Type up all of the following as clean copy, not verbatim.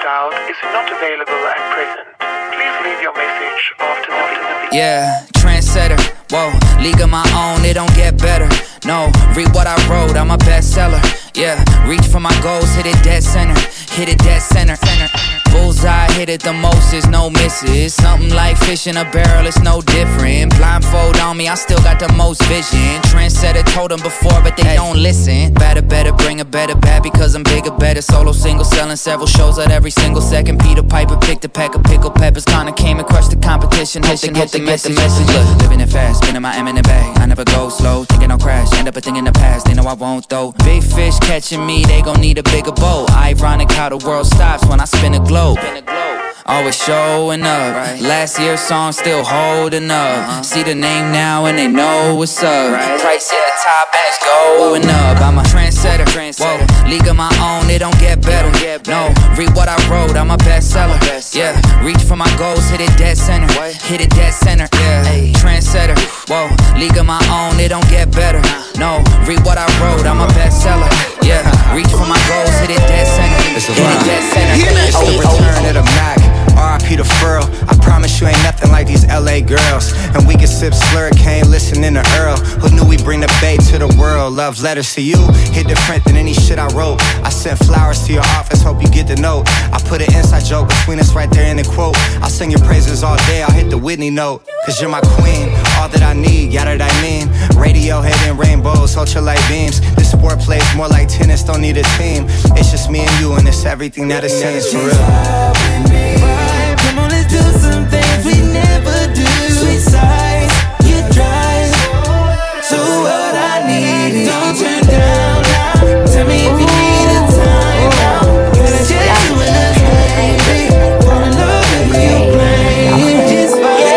out is not available at present. Please leave your message after the beep. Yeah, trendsetter, whoa, league of my own, it don't get better. No, read what I wrote, I'm a bestseller. Yeah, reach for my goals, hit it dead center. Hit it dead center. Bullseye, hit it the most, there's no misses. Something like fish in a barrel, it's no different. Blindfold on me, I still got the most vision. Trendsetter told them before, but they don't listen. Better, bring a better bad because I'm bigger, better. Solo, single, selling several shows out every single second. Peter Piper picked a pack of pickled peppers. Kinda came and crushed the competition. Hope they get the message. Look, living it fast, spinning my M in the bag. I never go slow, thinking I'll crash. End up a thing in the past, they know I won't though. Big fish catching me, they gon' need a bigger boat. Ironic how the world stops when I spin a globe. Always showing up, last year's song still holding up. See the name now and they know what's up. Price at the top and it's going up. I'm a trendsetter, whoa, league of my own, it don't get better. No, read what I wrote, I'm a bestseller. Yeah, reach for my goals, hit it dead center. Hit it dead center, yeah, trendsetter, whoa, league of my own, it don't get better. No, read what I wrote, I'm a bestseller. Yeah, reach for my goals, hit it dead center. Hit it dead center. Oh, the return of the Mac, R.I.P. the furl. I promise you ain't nothing like these LA girls. And we can sip slurricane, listening to Earl. Who knew we bring the bay to the world? Love letters to you, hit different than any shit I wrote. I sent flowers to your office, hope you get the note. I put an inside joke between us right there in the quote. I'll sing your praises all day, I'll hit the Whitney note. Cause you're my queen, all that I need, yada that I mean. Radiohead and rainbows, ultralight beams. This sport plays more like tennis, don't need a team. It's just me and you and it's everything that it seems for real. Come on, let's do some things we never do. Sweet sights, you drive. So what I need is don't turn down now. Tell me if you need a time now. Let's just do it again, baby. Fall in love with you, man. Just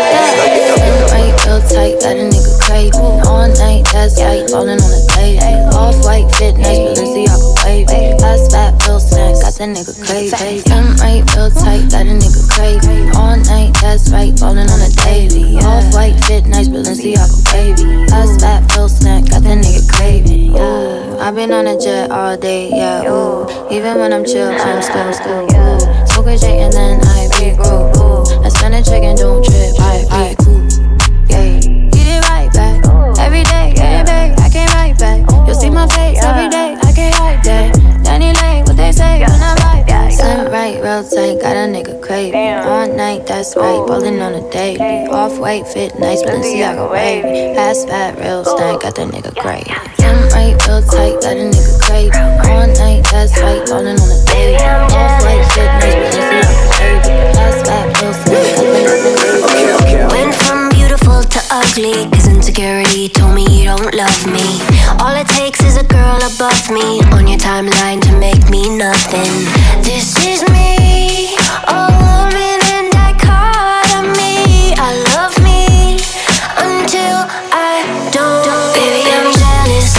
right, real tight, got a nigga crazy. All night, that's right, falling on the day. Off-white fit, nice, Balenciaga wavy. Fast, fat, real snack, got that nigga crazy. I'm right, real tight, got a nigga crazy. All night, that's right, falling on a daily. Off-white fit, nice, Balenciaga wavy. Fast, fat, real snack, got that nigga crazy. Ooh, I've been on a jet all day, yeah, ooh. Even when I'm chill, I'm still, ooh. Smoke a J and then I regroup, ooh. I spend a check and don't trip, I cool. Yeah, get it right back. Every day, get it back, I can't write back. You'll see my face every day, I can't hide that. Danny Lane, what they say when I ride back. Slim right, real tight, got a nigga crazy. All night, that's right, ballin' on a daily. Off-white fit, nice, Balenciaga wavy. Fast, fat, real stank, got that nigga crazy. Slim right, real tight, got a nigga crazy. All night, that's right, ballin' on a daily. Off-white fit, nice, Balenciaga wavy. Fast, fat, real stank, got that nigga crazy. Went from beautiful to ugly, cause insecurity told me you don't love me. All it takes is a girl above me on your timeline to make me nothing. This is me, a woman in dichotomy. I love me until I don't. Baby, I'm jealous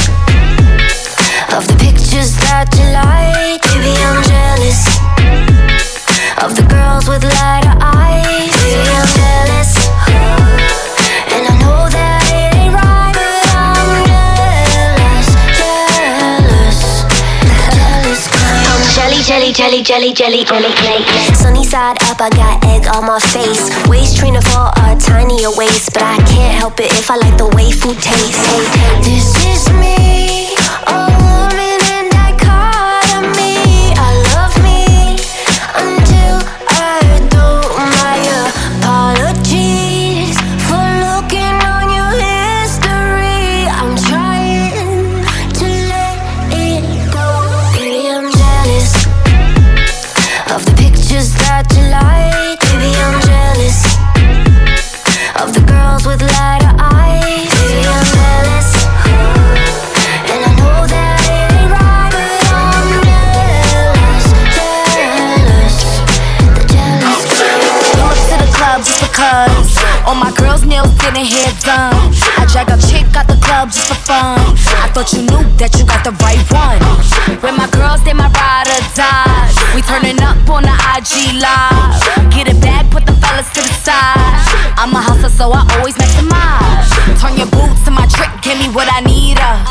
of the pictures that you like. Baby, I'm jealous of the girls with lighter eyes. Baby, I'm jealous, and I know that it ain't right, but I'm jealous, jealous. I'm jelly. Sunny side up, I got egg on my face. Waist trainer for a tinier waist, but I can't help it if I like the way food tastes. Hey, this is me, a woman in dichotomy. I love me until I don't. My apologies for looking on your history. I'm trying to let it go. Baby, I'm jealous of the pictures that you like. Baby, I'm jealous of the girls with lighter eyes. Baby, I'm jealous, and I know that it ain't right, but I'm jealous. The jealous girl. Pull up to the club just because all my girls' nails didn't hair done. I drag a chick out the club just for fun. I thought you knew that you got the right one. With my girls, they my ride or die. We turning up on the IG live. Get it back, put the fellas to the side. I'm a hustler, so I always maximize. Turn your boots to my trick, give me what I need. Buy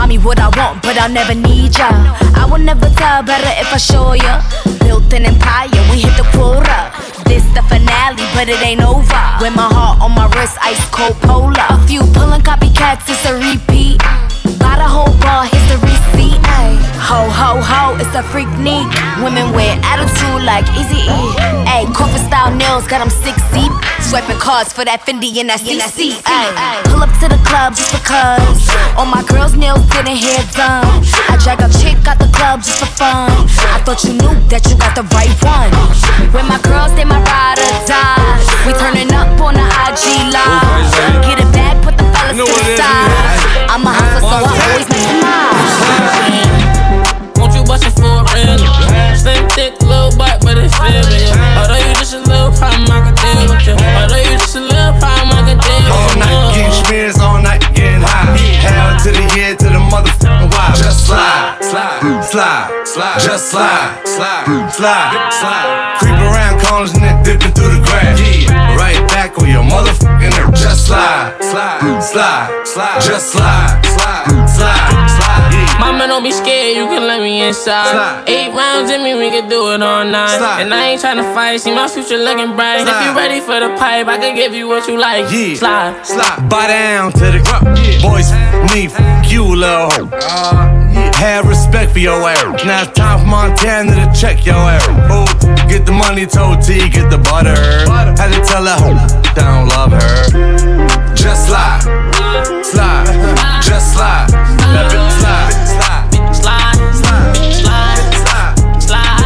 me what I want, but I'll never need ya. I will never tell better if I show ya. Built an empire, we hit the quota. This the finale, but it ain't over. With my heart on my wrist, ice cold polar. A few pulling copycats, it's a repeat. Got a whole bar, here's the receipt. Ay. Ho, ho, ho, it's a freak neat. Women with attitude like Eazy-E. Ay, corporate style nails, got them 6 deep. Swiping cards for that Fendi and that CC. Ay. Pull up to the club just because all my girls' nails getting hair done. I drag a chick out the club just for fun. I thought you knew that you got the right one. When my girls, they my ride or die. We turning up on the IG live. Get it back, put the fellas to the side. I'm a hustler, so I always make the mile. Won't you bust it for a real? Slim, thick, little butt, but it's still real. Although you just a little problem, I can deal with you. Although you just a little problem, I can deal with you. All night getting schmears, all night getting high. Hell to the head, to the motherfucking wild. Just slide, slide, slide, slide. Just slide, slide, slide, slide. Creep around corners and then dipping through the grass. Yeah, right back on your motherfucking earth. Just slide, slide, slide, slide. Just slide, slide, slide, slide. Yeah. Mama, don't be scared, you can let me inside. Slide. 8 rounds in me, we can do it all night. Slide. And I ain't tryna fight, see my future looking bright. Slide. If you ready for the pipe, I can give you what you like. Yeah. Slide. Slide. Bow down to the ground. Yeah. Boys, me, you little hoe. Have respect for your ass. Now it's time for Montana to check your ass. Oh, get the money, told T, get the butter. Had to tell her, I don't love her. Just slide, slide, just slide. That bitch slide, slide, Slide. slide, slide,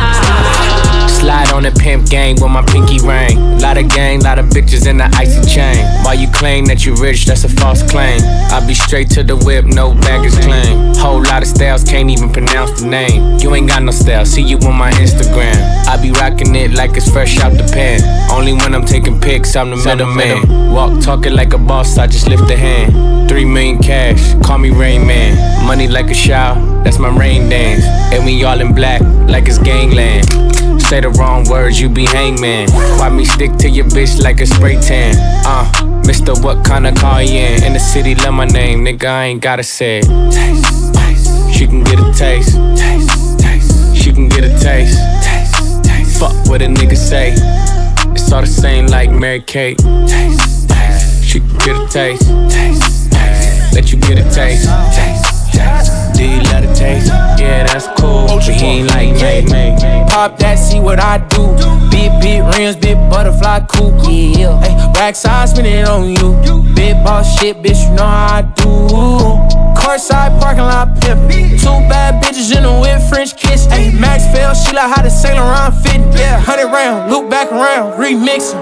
Slide. Slide on the pimp gang with my pinky ring. Lot of gang, lot of bitches in the icy chain. While you claim that you rich, that's a false claim. I be straight to the whip, no baggage claim. Whole lot of styles, can't even pronounce the name. You ain't got no style, see you on my Instagram. I be rocking it like it's fresh out the pan. Only when I'm taking pics, I'm the middleman. Walk talking like a boss, I just lift a hand. 3 million cash, call me Rain Man. Money like a shower, that's my rain dance. And we all in black, like it's gangland. Say the wrong words, you be hangman. Why me stick to your bitch like a spray tan? Mister, what kind of car you in the city, love my name, nigga, I ain't gotta say it. Taste, taste. She can get a taste. Taste, taste. She can get a taste. Taste, taste. Fuck what a nigga say. It's all the same like Mary Kate. Taste, taste. She can get a taste. Taste, taste. Let you get a taste. Taste, taste. Do you love the taste? Yeah, that's cool, but he ain't like me. Pop that, see what I do. Big rims, big butterfly coupe. Yeah, hey, rack size, spin it on you. Big boss shit, bitch, you know how I do. Courtside parking lot pimp. 2 bad bitches in a whip, French kiss. Hey, Max fell, she like how to sail around fit. Yeah, 100 round, loop back around, remixing.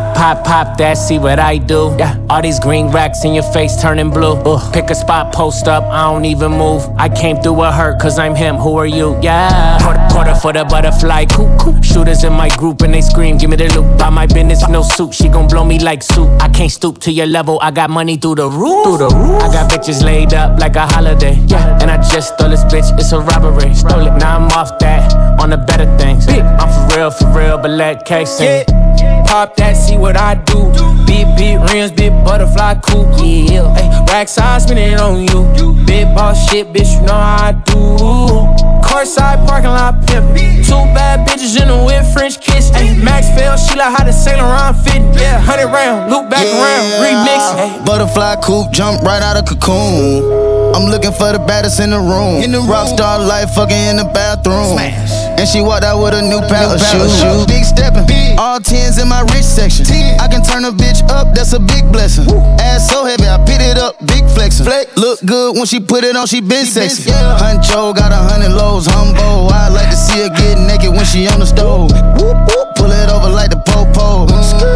Pop that, see what I do. Yeah. All these green racks in your face turning blue. Pick a spot, post up, I don't even move. I came through with her, cause I'm him, who are you? Yeah. Quarter for the butterfly, coop. Shooters in my group and they scream, give me the loot. By my business, no suit, she gon' blow me like soup. I can't stoop to your level, I got money through the roof. I got bitches laid up like a holiday. Yeah. And I just stole this bitch, it's a robbery. Stole it, now I'm off that, on the better things. I'm for real, but let K sing. Pop that, see what I do. Big rims, big butterfly coupe. Yeah, hey, rack size, spin it on you. Big boss shit, bitch, you know how I do. Courtside parking lot pimp. 2 bad bitches in a whip, French kiss. Hey, Max fell, she like how to sail around fit. Yeah, 100 round, loop back around, remix. Hey. Butterfly coupe, jump right out of cocoon. I'm looking for the baddest in the room. Rockstar life, fucking in the bathroom. And she walked out with a new pair of shoes. Big steppin', all 10s in my rich section. I can turn a bitch up, that's a big blessing. Ass so heavy, I pick it up, big flexin'. Look good when she put it on, she been sexy. Huncho got 100 lows, humble. I like to see her get naked when she on the stove. Pull it over like the po-po.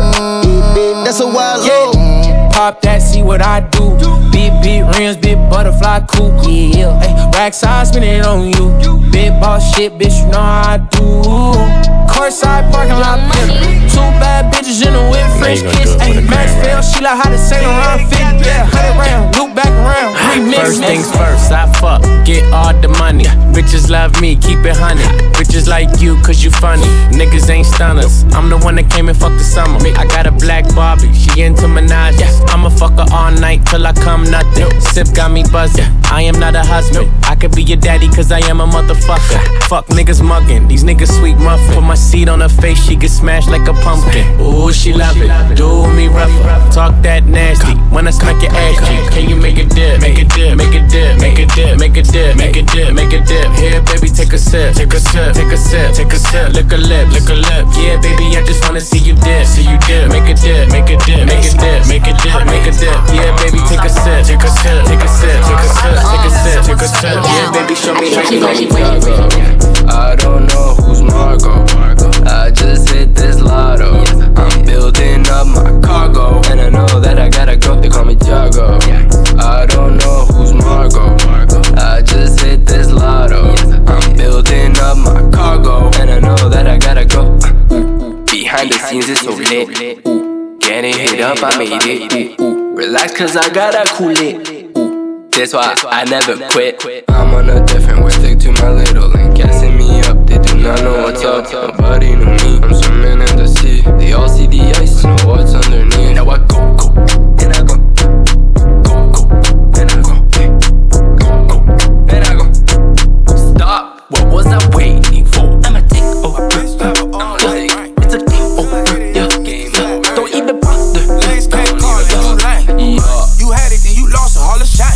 That's a wild load. Pop that, see what I do. Big rims, big butterfly coupe. Yeah, hey, rack size, spin it on you. Big boss shit, bitch, you know how I do. Courtside parking lot pimp. 2 bad bitches in a whip, French kiss. Hey, Max fell, she like how to sail around fit. Yeah, 100 round, loop back around, remix. First things first, I fuck, get all the money. Bitches love me, keep it honey. Bitches like you, cause you funny. Niggas ain't stunners. I'm the one that came and fucked the summer. I got a black Barbie, she into Minaj. I'ma fuck her all night till I come nothing. Sip got me buzzing. I am not a husband. I could be your daddy, cause I am a motherfucker. Fuck niggas mugging, these niggas sweet muffin. Put my seed on her face, she get smashed like a pumpkin. Ooh, she love it. Do me rougher. Talk that nasty. When I smack your ass cheek, can you make a dip? Make a dip, make a dip, make a dip, make a dip, make a dip, make a dip. Here, baby, take a sip, take a sip, take a sip, take a sip. Lick a lip, lick a lip. Yeah, baby, I just wanna see you dip, see you dip. Make a dip, make a dip, make a dip, make a dip, make a dip. Yeah, baby, take a sip, take a sip, take a sip, take a sip, take a sip, take a sip. Yeah, baby, show me how you make it. I don't know who's Margot. I just hit this lotto. I'm building up my cargo, and I know that I gotta go. They call me Tiago. I don't know who's Margot. I just hit this lotto. I'm building up my cargo, and I know that I gotta go. Behind the scenes it's so lit. Getting hit up, I made it. Relax, cause I gotta cool it. That's why I never quit. I'm on a different way, stick to my little lane. Gassing me up, they do not know what's up. Nobody knew me, I'm swimming in the sea. They all see the ice, know what's underneath. Now I go, go, and I go, go, go, and I go, go, go, and I go. Stop, what was I waiting for? I'ma take over, it's a game over, yeah. Don't even bother. Lanes can't call you lame. You had it, then you lost it, all the shame.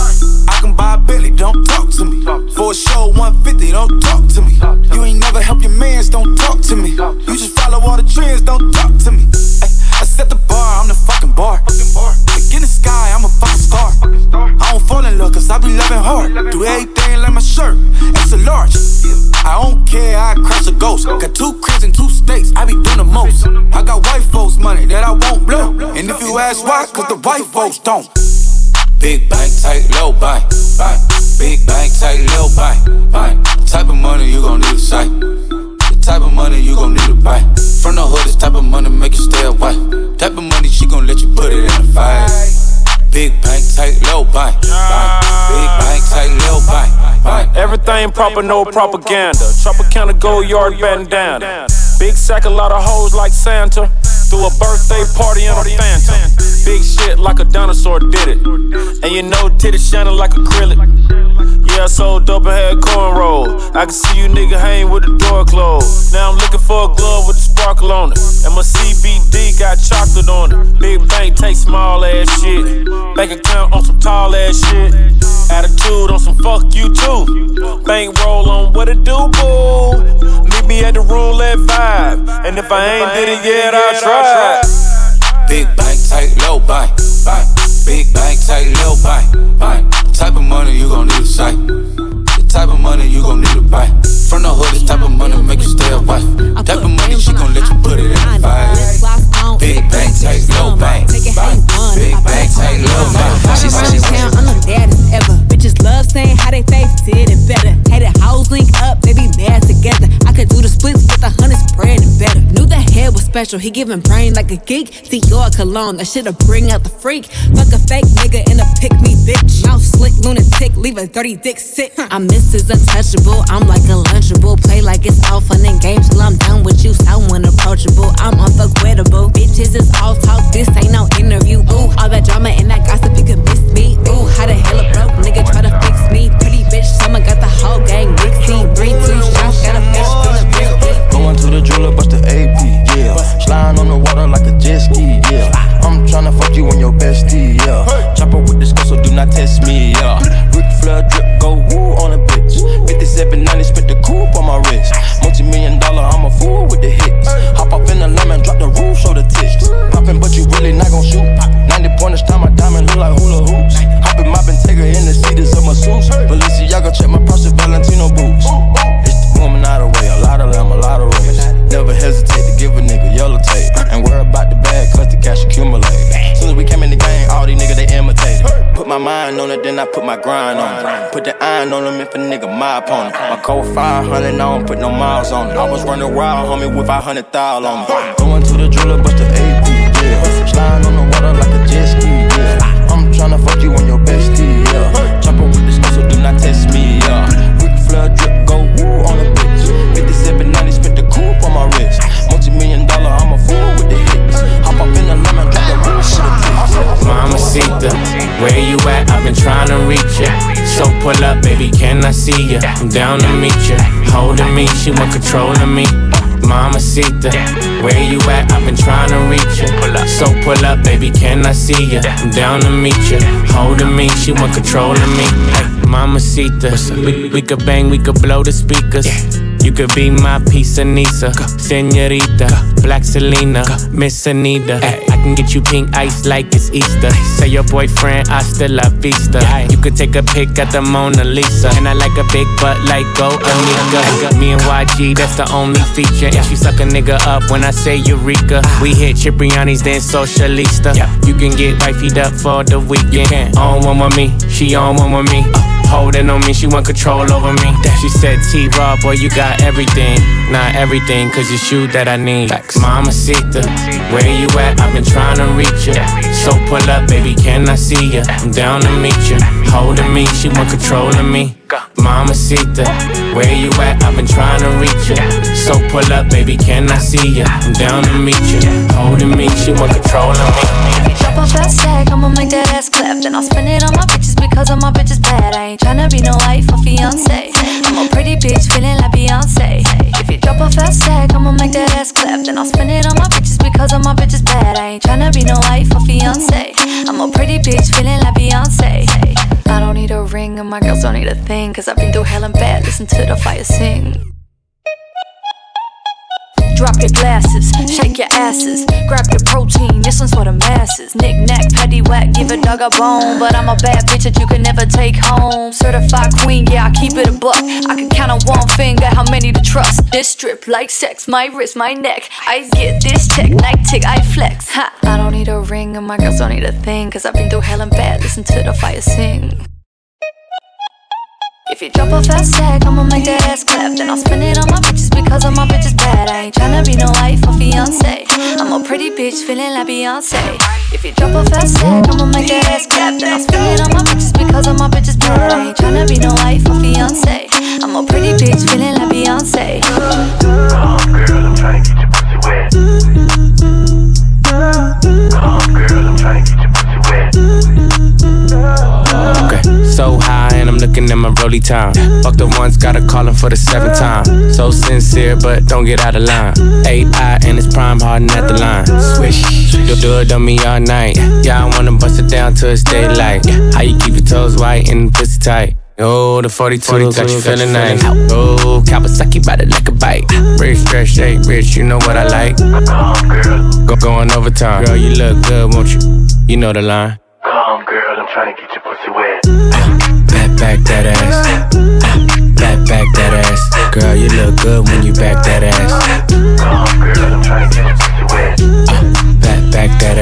I can buy a Billy, don't talk to me. For a show 150, don't talk to me. You ain't never help your mans, don't talk to me. You just follow all the trends, don't talk to me. I set the bar, I'm the fucking bar. Like in the sky, I'm a fucking star. I don't fall in love, cause I be loving hard. Do everything like my shirt, extra large. I don't care, I crash a ghost. Got 2 cribs and 2 states, I be doing the most. I got white folks money that I won't blow. And if you ask why, cause the white folks don't. Big bank, tight, low bank, bank. Big bank, tight, low bank, bank. Type of money you gon' need a sight. The type of money you gon' need to buy. From the hood, this type of money make you stay away. Type of money she gon' let you put it in a fight. Big bank, tight, low bank, bank. Big bank, tight, low bank, bank. Everything proper, no propaganda. Tropicana, go yard, bandana. Big sack, a lot of hoes like Santa. Threw a birthday party in a Phantom. Big shit like a dinosaur did it. And you know titties shining like acrylic. Yeah, I sold dope and had cornrows. I can see you nigga hang with the door closed. Now I'm looking for a glove with a sparkle on it. And my CBD got chocolate on it. Big bank take small ass shit. Bank account on some tall ass shit. Attitude on some fuck you too. Bank roll on what it do, boo. Meet me at the roulette vibe. And if I ain't did it yet, I'll try. Big bank, tight, low bank, bank. Big bank, tight, low bank, bank. Type of money you gon' need a sight. The type of money you gon' need to buy. From the hood, this type of money make you stay away. Type of money she gon' let you put it in a fight. Big bank, tight, low bank, bank. Big bank, tight, low bank. She said she town, I'm the baddest ever. Bitches love saying how they face it and better. Hated hoes link up, they be mad together. I could do the splits with 100 spread and better. Knew the head was special, he giving brain like a geek. See your cologne, that shit'll bring out the freak. Fuck a fake nigga and a pick me bitch. Mouth slick, lunatic, leave a dirty dick sick. I'm Mrs. Untouchable, I'm like a lunchable. Play like it's all fun and games till I'm done with you. Someone approachable, I'm unforgettable. Bitches is all talk, this ain't no interview. Ooh, all that drama and that gossip, you could miss me. Ooh, how the hell a broke nigga try to fix me? Pretty bitch, someone got the whole gang mixing. 3, 2 shots, got a bitch to the bitch. Going to the jeweler, bust the AP, yeah. Sliding on the water like a jet ski, yeah. I'm tryna fuck you and your bestie, yeah. Chopper with this girl, so do not test me, yeah. Ric Flair drip, go woo on a bitch. 5790, spent the coupe on my wrist. Multi-million-dollar, I'm a fool with the hits. Hop up in the lemon, drop the roof, show the tits. Poppin', but you really not gon' shoot. 90 pointers, time my diamond look like hula hoops. Hoppin', moppin', take her in the seats of my suits. Balenciaga, check my purse, Valentino boots. It's the woman out of way, a lot of them, a lot of race. Never hesitate to give a nigga yellow tape. Ain't worry about the bag, cause the cash accumulate. Soon as we came in the game, all these niggas, they imitated. Put my mind on it, then I put my grind on it. Put the iron on them if a nigga my opponent. My code 500, I don't put no miles on it. I was running wild, homie, with 500,000 on me. Going to the jeweler, bust the AP, yeah. Sliding on the water like a jet ski, yeah. I'm tryna fuck you and your bestie, yeah. Chopper with this girl, so do not test me, yeah. Ric Flair see ya? I'm down to meet ya. Holding me, she want controlling me. Mamacita, where you at? I've been trying to reach ya. So pull up, baby, can I see ya? I'm down to meet ya. Holding me, she want controlling me. Hey, Mamacita, we could bang, we could blow the speakers. You could be my piece of Nisa, Senorita, Black Selena, Miss Anita. I can get you pink ice like it's Easter. Say your boyfriend, hasta la vista. You could take a pic at the Mona Lisa. And I like a big butt like Go Anika. Me and YG, that's the only feature. And she suck a nigga up when I say Eureka. We hit Cipriani's, then Socialista. You can get wifey'd up for the weekend. On one with me, she on one with me. Holding on me, she want control over me. She said, T-Raw, boy, you got everything. Not everything, cause it's you that I need. Mamacita, where you at? I've been trying to reach ya. So pull up, baby, can I see ya? I'm down to meet ya. Holding me, she want control of me. Mamacita, where you at? I've been trying to reach ya. So pull up, baby, can I see ya? I'm down to meet ya. Holding me, she want control of me. If you drop a fast tag, I'ma make that ass clap. Then I'll spend it on my bitches because all my bitches bad. I ain't tryna be no wife or fiance. I'm a pretty bitch feeling like Beyonce. If you drop a fast tag, I'ma make that ass clap. Then I'll spend it on my bitches because all my bitches bad. I ain't tryna be no wife or fiance. I'm a pretty bitch feeling like Beyonce. I don't need a ring and my girls don't need a thing, cause I've been through hell and bad, listen to the fire sing. Drop your glasses, shake your asses, grab your protein, this one's for the masses. Knick-knack, paddywhack, give a dog a bone. But I'm a bad bitch that you can never take home. Certified queen, yeah, I keep it a buck. I can count on one finger how many to trust. This strip like sex, my wrist, my neck. I get this check, night tick, I flex. Ha! I don't need a ring and my girls don't need a thing, cause I've been through hell and bad, listen to the fire sing. If you drop a fast tag, I'ma make that ass clap. Then I'll spend it on my bitches because all my bitches bad. I ain't tryna be no wife or fiance. I'm a pretty bitch feeling like Beyonce. If you drop a fast tag, I'ma make that ass clap. Then I'll spend it on my bitches because all my bitches bad. I ain't tryna be no wife or fiance. I'm a pretty bitch feeling like Beyonce. Come on, girl, I'm tryna get your pussy wet. Come on, girl, I'm tryna get your pussy wet. Okay, so high and I'm looking at my rollie time. Fuck the ones, gotta call him for the 7th time. So sincere, but don't get out of line. AI and it's prime harden at the line. Swish, you'll do it on me all night. Yeah, I wanna bust it down till it's daylight. How you keep your toes white and the pussy tight? Oh, the 42 got you feeling nice. Oh, Kawasaki bout it like a bike. Rich, stretch, shake, rich, you know what I like. Going overtime. Girl, you look good, won't you? You know the line. Come on, girl, I'm tryna get your pussy wet. Back that ass. Back that ass. Girl, you look good when you back that ass. Come on, girl, I'm tryna get your pussy wet. Back that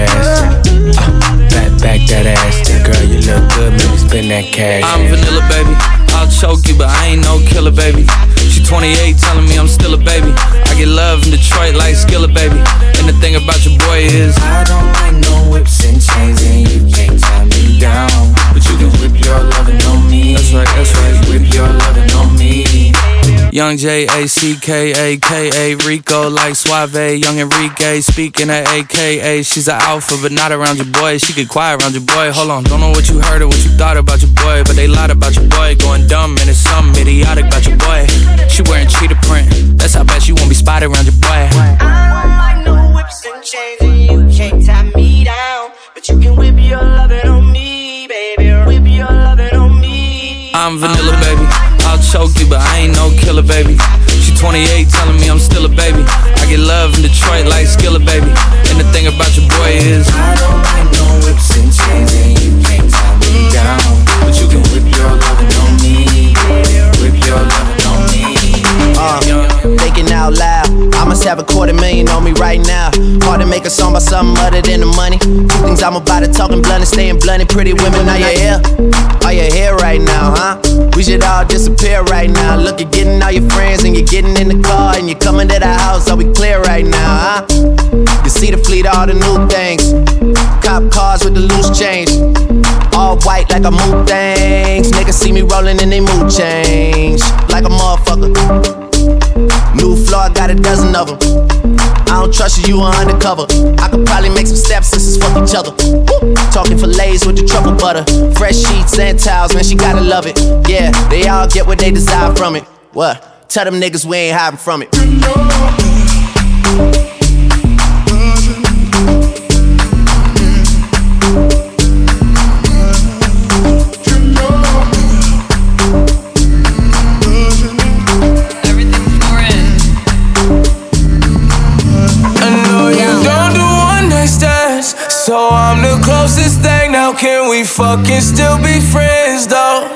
ass. Back that ass. Girl, you look good, maybe spend that cash. I'm vanilla, baby. I'll choke you, but I ain't no killer, baby. She 28, telling me I'm still a baby. I get love in Detroit like Skilla, baby. And the thing about your boy is I don't like no whips and chains, and you can't tie me down. But you can whip your lovin' on me. That's right, that's right. Whip your lovin' on me. Young J-A-C-K-A-K-A Rico like Suave, Young Enrique speaking at AKA. She's an alpha but not around your boy. She get quiet around your boy. Hold on, don't know what you heard or what you thought about your boy, but they lied about your boy. Going dumb and it's something idiotic about your boy. She wearing cheetah print, that's how bad she won't be spotted around your boy. I don't like no whips and chains, and you can't tie me down. But you can whip your lovin' on me, baby. Whip your lovin' on me. I'm vanilla, baby. I'll choke you, but I ain't no killer, baby. She 28, telling me I'm still a baby. I get love in Detroit like Skilla, baby. And the thing about your boy is I don't like no whips and chains, and you can't tie me down. But you can whip your lovin' on me, whip your lovin' on me. Thinking out loud, I must have $250,000 on me right now. Hard to make a song about something other than the money. Two things I'm about to talking blunt and staying blunt. Pretty women, are you here? Are you here right now, huh? We should all disappear right now. Look, you're getting all your friends and you're getting in the car and you're coming to the house. Are we clear right now, huh? You see the fleet, all the new things. Cop cars with the loose change. All white like a mood things. Niggas see me rolling and they mood change. Like a motherfucker. New floor, got a dozen of them. I don't trust you, you are undercover. I could probably make some stepsisters fuck each other. Woo. Talking fillets with the truffle butter. Fresh sheets and towels, man, she gotta love it. Yeah, they all get what they desire from it. What? Tell them niggas we ain't hiding from it. So I'm the closest thing, now can we fucking still be friends though?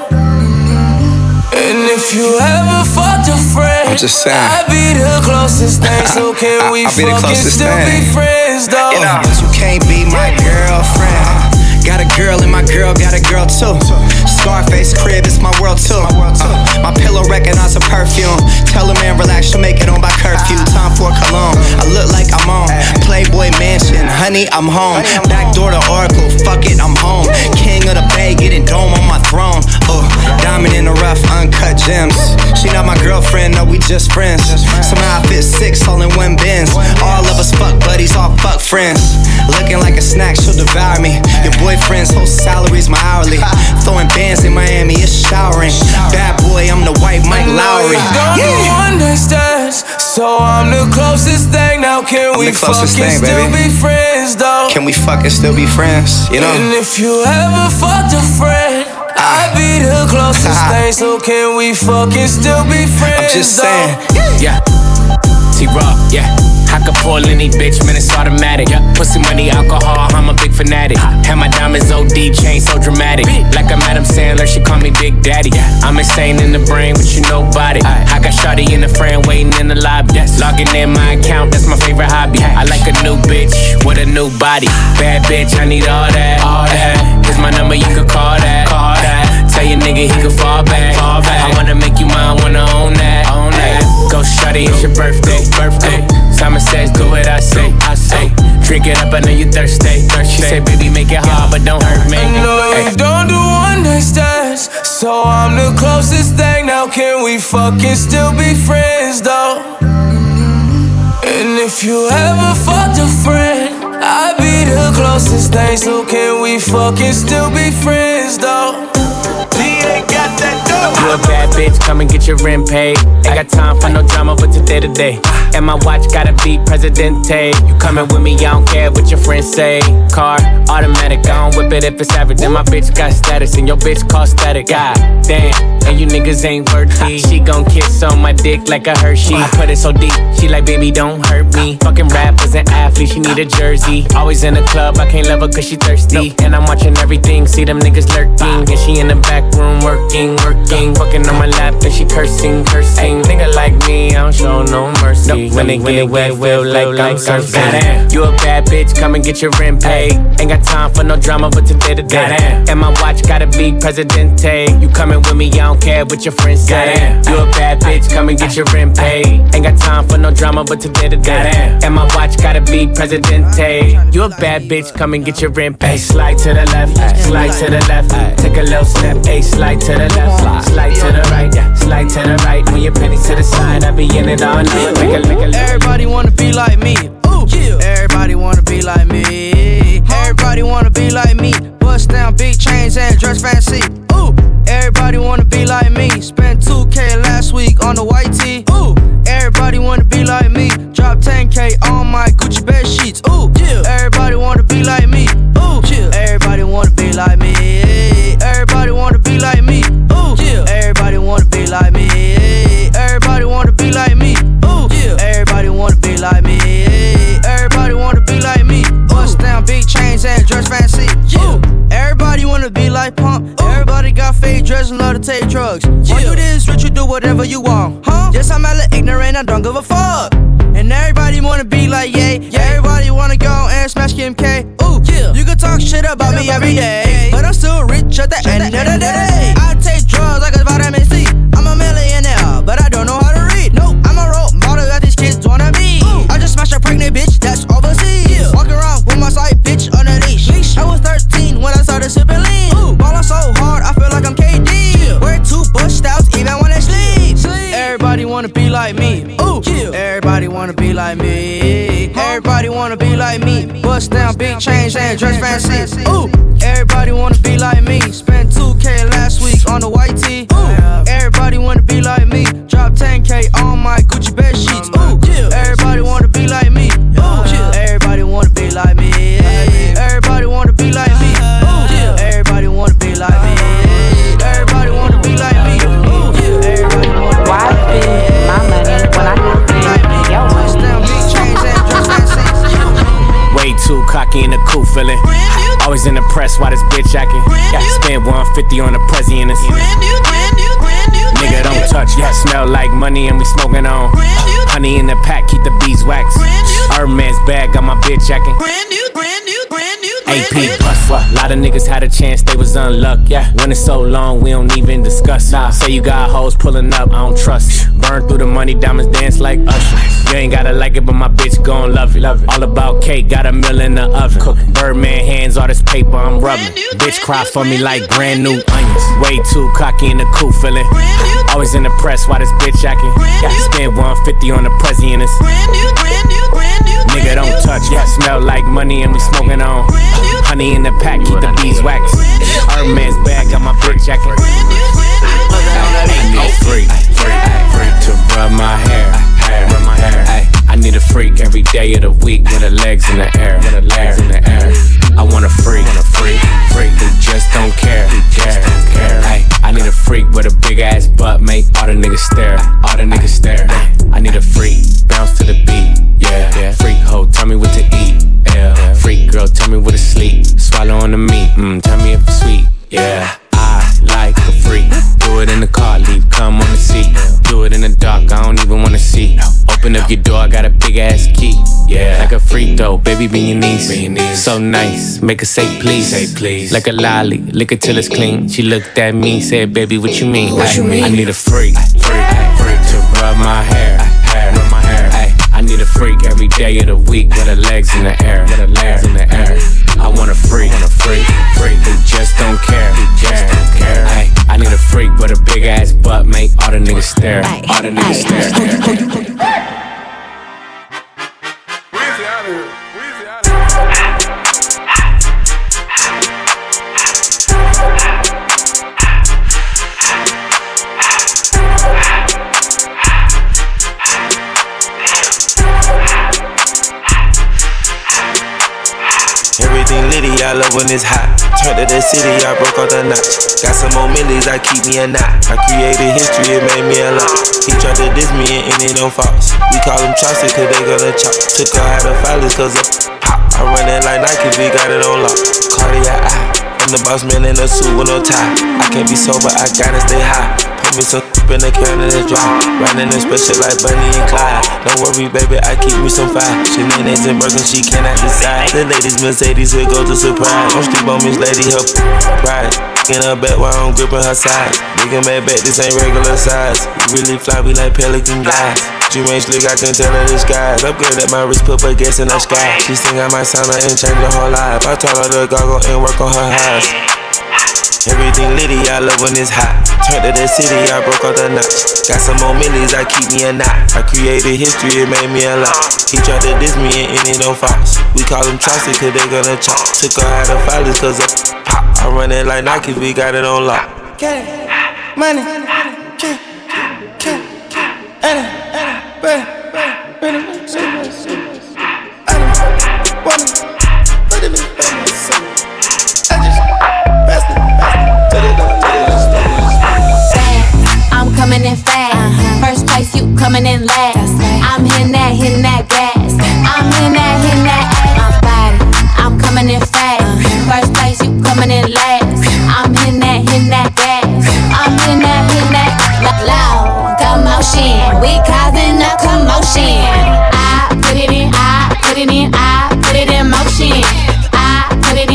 And if you ever fucked a friend, I'm just saying, I'd be the closest thing, so can we fucking still be friends though? You know, but you can't be my girlfriend. Got a girl and my girl got a girl too. Scarface crib, it's my world too. My pillow recognize a perfume. Tell a man relax, she'll make it on by curfew. Time for cologne, I look like I'm on Playboy Mansion, honey, I'm home. Back door to Oracle, fuck it, I'm home. King of the Bay, getting dome on my throne. Diamond in the rough, uncut gems. She not my girlfriend, no, we just friends. Somehow I fit 6 all in one Benz. All of us fuck buddies, all fuck friends. Looking like a snack, she'll devour me. Your boyfriend's whole salary's my hourly. Throwing bands in Miami, it's showering. Bad boy, I'm the white Mike Lowry. Don't do one night stands, so I'm the closest thing. Now can we fucking still be friends though? Can we fucking still be friends, you know? And if you ever fucked a friend, I'd be the closest thing, so can we fucking still be friends? I'm just saying, yeah. T-Raw, yeah. I could pull any bitch, man, it's automatic. Pussy, money, alcohol, I'm a big fanatic. Have my diamonds OD, chain so dramatic. Like I'm Adam Sandler, she call me Big Daddy. I'm insane in the brain, but you nobody. I got shawty in the frame, waiting in the lobby. Logging in my account, that's my favorite hobby. I like a new bitch with a new body. Bad bitch, I need all that. Here's my number, you could call that. Tell your nigga he could fall back. I wanna make you mine, wanna own that. Go shawty, it's your birthday. Simon says, do what I say. Drink it up, I know you thirsty. She said, baby, make it hard, but don't hurt me. No, you don't do one night stands, so I'm the closest thing. Now can we fucking still be friends though? And if you ever fucked a friend, I'd be the closest thing, so can we fucking still be friends though? You a bad bitch, come and get your rent paid. Ain't got time for no drama, but today to day. And my watch gotta be Presidente. You coming with me, I don't care what your friends say. Car, automatic, I don't whip it if it's average. And my bitch got status, and your bitch call static. God damn, and you niggas ain't worthy. She gon' kiss on my dick like a Hershey. I put it so deep, she like, baby, don't hurt me. Fucking rappers and athletes, she need a jersey. Always in the club, I can't love her cause she thirsty. And I'm watching everything, see them niggas lurking. And she in the back room working. Fucking on my lap and she cursing. Nigga like me, I don't show no mercy. When they get wet, feel like I'm surfing. You a bad bitch, come and get your rent paid. Ain't got time for no drama, but today to day. And my watch gotta be Presidente. You coming with me, I don't care what your friends say. You a bad bitch, come and get your rent paid. Ain't got time for no drama, but today to day. And my watch gotta be Presidente. You a bad bitch, come and get your rent paid. Slide to the left, slide to the left. Take a little step, slide to the left, slide to the right, slide to the right. When your pennies to the side, I be in it all night. Everybody wanna be like me. Ooh, everybody wanna be like me. Everybody wanna be like me. Bust down big chains and dress fancy. Ooh, everybody wanna be like me. Spent 2K last week on the white tee. Ooh, everybody wanna be like me. Drop 10K on my Gucci bed sheets. Ooh, everybody wanna be like me. Ooh, everybody wanna be like me. Everybody wanna be like me. Ooh, everybody wanna be like me. Everybody wanna be like me. Ooh, everybody wanna be like me. Everybody wanna be like me. Bust down big chains and dress fancy. Ooh, everybody wanna be like Pump. Everybody got fake dreads and love to take drugs. When you this rich, you do whatever you want. Yes, I'm hella ignorant, I don't give a fuck. And everybody wanna be like Ye. Everybody wanna go and smash Kim K. Ooh, you can talk shit about me every day, but I'm still rich at the end of the day. I take drugs like a vitamin C. I'm a millionaire, but I don't know how to read. Nope, I'm a role model that these kids wanna be. I just smashed a pregnant bitch that's overseas. Walking around with my side bitch on a leash. I was 13 when I started sipping lean. Ballin' so hard, I feel like I'm KD. Wear 2 Bush styles even when they sleep. Everybody wanna be like me. Ooh, everybody wanna be like me. wanna be like me. Bust down big chains and dress fancy. Ooh, everybody wanna be like me. Spent 2K last week on the white tee. Ooh, everybody wanna be like me. Drop 10K on my Gucci bed sheets. Ooh, everybody wanna be like me. Ooh, everybody wanna be like me. Everybody wanna be like me. Ooh, everybody wanna be like me. Everybody wanna be like me. Ooh, everybody wanna be like me. My money when I can be like me. Yo, bust down big chains and dress fancy. Way too cocky in the cool feeling. Always in the press, why this bitch acting? Yeah, spend 150 on the president. Nigga, don't touch, yeah, smell like money and we smoking on. Honey in the pack, keep the beeswax. Hermes bag, got my bitch acting. AP plus, what? Lot of niggas had a chance, they was unlucky. Yeah, when it's so long, we don't even discuss. Nah, say you got hoes pulling up, I don't trust. Burn through the money, diamonds dance like Usher. You ain't gotta like it, but my bitch gon' love it. All about cake, got a meal in the oven. Birdman hands, all this paper I'm rubbing. Bitch cry for me like brand new onions. Way too cocky in the cool feeling. Always in the press, why this bitch acting? Yeah, spend 150 on the president. Nigga, don't touch, yeah, smell like money and we smoking on. Honey in the pack, keep the beeswax. Hermes bag, got my bitch acting. Ain't no freak to rub my hair. I need a freak every day of the week with her legs in the air. I want a freak who just don't care. I need a freak with a big ass butt, make all the niggas stare. I need a freak, bounce to the beat. Yeah. Freak hoe, tell me what to eat. Yeah. Freak girl, tell me what to sleep. Swallow on the meat, tell me if it's sweet. Yeah. I like a freak. Do it in the car, leave, come on the seat. Do it in the dark, I don't even wanna see. Open up your door, I got a big ass key. Yeah, like a freak though, baby, be your niece. So nice, make her say please. Like a lolly, lick it till it's clean. She looked at me, said, baby, what you mean? I need a freak to rub my hair. I need a freak every day of the week with her legs in the air. I want a freak who just don't care. I need a freak with a big ass butt, make all the niggas stare. Everything litty, I love when it's hot. Turned to the city, I broke all the notch. Got some more millies, I keep me a knot. I created history, it made me a lot. He tried to diss me and it don't false. We call him Chaucer, cause they gonna chop. Took her out of filers, cause of pop. I run it like Nike, we got it on lock. Cardiac eye, I'm the boss man in a suit with no tie. I can't be sober, I gotta stay high. Put me some in the can and it's dry. Riding in special like Bunny and Clyde. Don't worry, baby, I keep me some fire. Shenanigans and Birkin, she cannot decide. The ladies Mercedes will go to surprise. Don't sleep on Miss Lady, her pride. In her back while I'm gripping her side. Big and bad back, this ain't regular size. You really fly, we like pelican guys. You ain't slick, I can tell her the skies. Upgrade at my wrist, put baguettes in the sky. She sing I might sign her and change her whole life. I told her to goggle and work on her eyes. Everything litty, I love when it's hot. Turned to the city, I broke all the notch. Got some more millies, I keep me a knot. I created history, it made me a lot. He tried to diss me and it don't false. We call him Chaucer, cause they gonna chop. Took her out of filers, cause of pop. I run it like Nike, we got it on lock. Get it, money, get I'm coming in fast. First place, you coming in last. I'm hitting that gas. I'm hitting that ass. I'm coming in fast. First place, you coming in last. I'm hitting that gas. I'm hitting that loud commotion. We causing a commotion. I put it in motion. I put it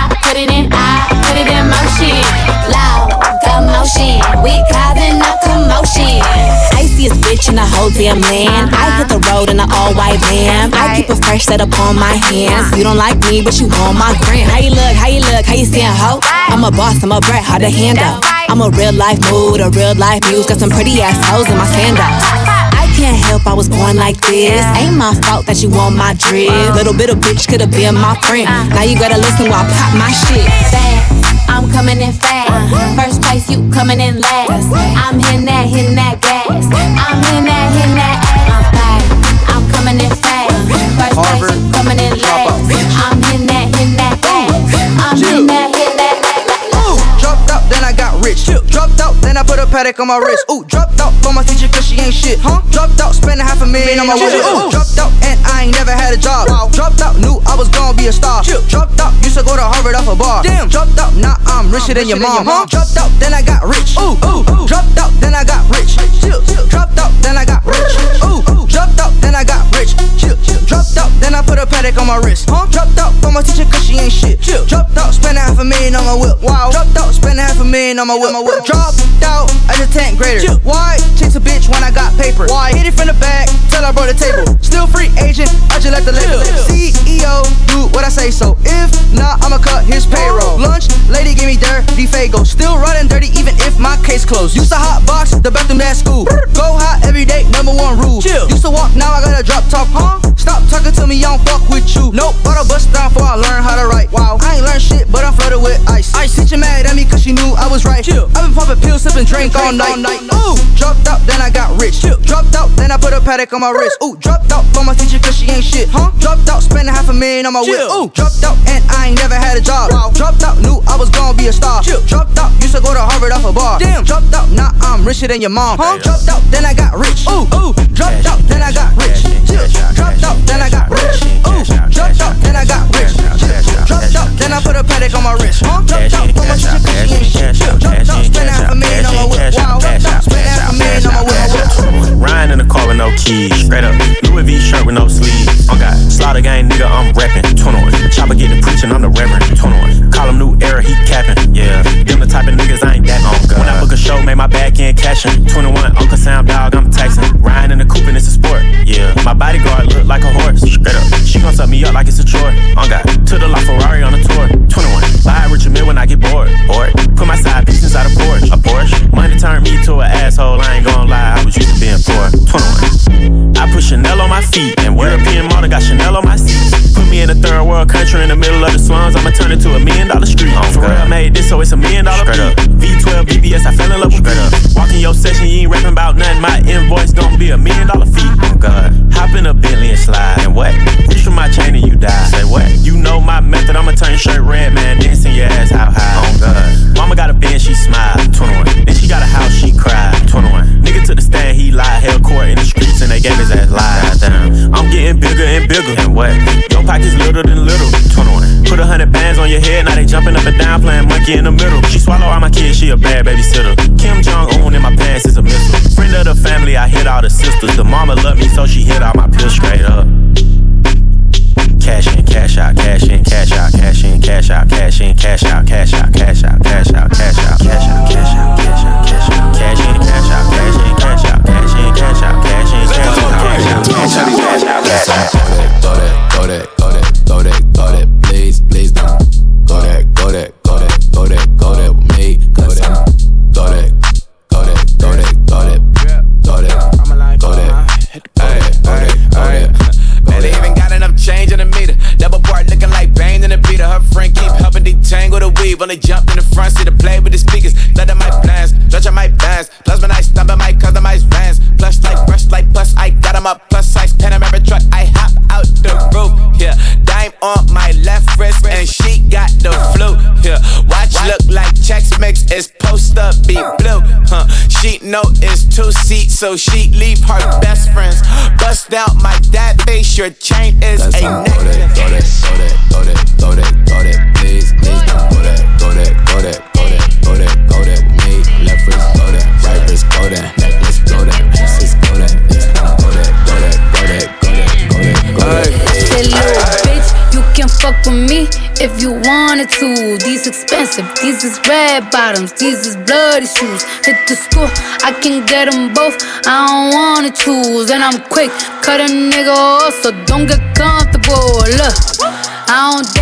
in motion. Loud commotion. We causing a commotion. Icyest bitch in the whole damn land. I hit the road in an all-white van. I keep a fresh set up on my hands. You don't like me, but you on my gram. How you look, how you seeing, ho? I'm a boss, I'm a brat, hard to handle. I'm a real life mood, a real life muse. Got some pretty ass hoes in my sandals. can't help I was born like this. Ain't my fault that you want my drip. Little bit of bitch could've been my friend. Now you gotta listen while I pop my shit. Fast, I'm coming in fast. First place, you coming in last. I'm hitting that gas. I'm hitting that ass. I'm coming in fast. First place, you coming in last. I'm hitting that gas. I'm hitting that Dropped out, then I got rich. Dropped out, then I put a Patek on my wrist. Ooh, dropped out for my teacher cause she ain't shit. Dropped out, spending $500,000 on my whip. Ooh, dropped out and I ain't never had a job. Dropped out, knew I was gonna be a star. Dropped out, used to go to Harvard off a bar. Damn, dropped out, now I'm richer than your mom. Dropped out, then I got rich. Ooh, dropped out, then I got rich. Dropped out, then I got rich. Ooh, dropped out, then I got rich. Dropped out, then I put a Patek on my wrist. Dropped out for my teacher cause she ain't shit. Dropped out, spending $500,000 on my whip. Wow, dropped out, spending $500,000 on my whip. Dropped out as a 10th grader. Why chase a bitch when I got paper? Why hit it from the back till I brought the table? Still free agent, I just let the label. CEO, do what I say so. If not, I'ma cut his payroll. Lunch, lady give me dirty Fago. Still running dirty even if my case closed. Used to hot box the bathroom at school. Go hot every day, #1 rule. Used to walk, now I gotta drop top. Stop talking to me, I don't fuck with you. Nope, but I bust down before I learn how to write. Wow, I ain't learned shit, but I'm flooded with ice. Teacher mad at me cause she knew I was right. I've been popping pills, sipping drink all night. Ooh, dropped out, then I got rich. Dropped out, then I put a Patek on my wrist. Ooh, dropped out for my teacher cause she ain't shit. Dropped out, spending $500,000 on my whip. Ooh, dropped out and I ain't never had a job. Dropped out, knew I was gonna be a star. Dropped out, used to go to Harvard off a bar. Damn, dropped out, now I'm richer than your mom. Dropped out, then I got rich. Ooh, dropped out, then I got rich. Dropped out, then I got rich. Ooh, dropped out, then I got rich. Dropped out, then I put a Patek on my wrist. Dropped out for my teacher cause she ain't shit. Dropped out, spending $500,000 on my whip. Wow, dropped out, spending $500,000 on my whip. Riding in the car with no keys. Straight up, Louis V shirt with no sleeves. On God, Slaughter Gang nigga, I'm reppin'. 21. The chopper getting preachin', I'm the reverend. 21. Call him New Era, he capping. Yeah, them the type of niggas I ain't that on. When I book a show, make my back end cashin'. 21, Uncle Sam dog, I'm taxin'. Riding in the coupe and it's a sport. Yeah, my bodyguard look like a horse. Straight up, she gon' suck me up like it's a chore. On God, to the La Ferrari on a tour. 21. Buy a Richard Mille when I get bored. Put my side piece inside a Porsche. Money turned me to an asshole, I ain't gon' lie, I was used to being poor. 21. I put Chanel on my feet, and European model got Chanel on my seats. Put me in a third world country in the middle of the slums, I'ma turn it to $1 million street. For real, I made this, so it's $1 million beat. V12, BBS, I fell in love with beat. Walking your session, you ain't rapping about nothing, my invoice gon' be $1 million fee. Oh God, hop in a Bentley and slide, and what? Reach for my chain and you die. Say what? You know my method, I'ma turn your shirt red, man, then send your ass out high. Oh God, mama got a Benz, she smiled. 21. Then she got a house, she cried. 21. Nigga took the stand, he lied, held court in the streets, and they gave his ass lies. Damn, I'm getting bigger and bigger, and what? Your pockets little than little. 21. Put 100 bands on your head, now they jumping up and down, playing monkey in the middle. She swallow all my kids, she a bad babysitter. Kim Jong-un in my pants is a missile. Friend of the family, I hit all the sisters. The mama love me, so she hit all my pills straight up. Cash in, cash out, cash in, cash out, cash in, cash out, cash in, cash out, cash out, cash out, cash out, cash out, cash out, cash out, cash out, cash out, cash in, cash out, cash in, cash out, cash in, cash out, cash in, cash out, cash out, cash out, cash out, cash out. Go that, go that, go that, go that, go that, please, please don't. Go that, go that, go that, go that, go that with me. Go that, go that, go that, go that, go that, go that, go that, go that. They even got enough change in the meter. Double part looking like Bane in the beater. Her friend keep helping detangle the weave. Only jumped in the front seat to play with the speakers. Let my plans, judge on my bands. Plus when I stumble my customized vans. Plush like brush like plus I got them up plus size Panamera truck. I hop out the roof. Yeah, dime on my left wrist and she got the flu. Yeah, watch look like Chex Mix. It's post up be blue. She know it's 2 seats, so she leave her best friends. Bust out my dad face. Your chain is a necklace. Go that, go that, go that, go that, go that, please, please don't. Go that, go that, go that, go that, go that, go that with me. Left wrist, go that, right wrist, go that, necklace, go that, wrist, go that, go that, go that, go that, go that, go that, go that. Say little bitch, you can fuck with me if you wanted to. These expensive, these is red bottoms, these is bloody shoes. Hit the school, I can get them both, I don't wanna choose. And I'm quick, cut a nigga off, so don't get comfortable. Look, I don't dance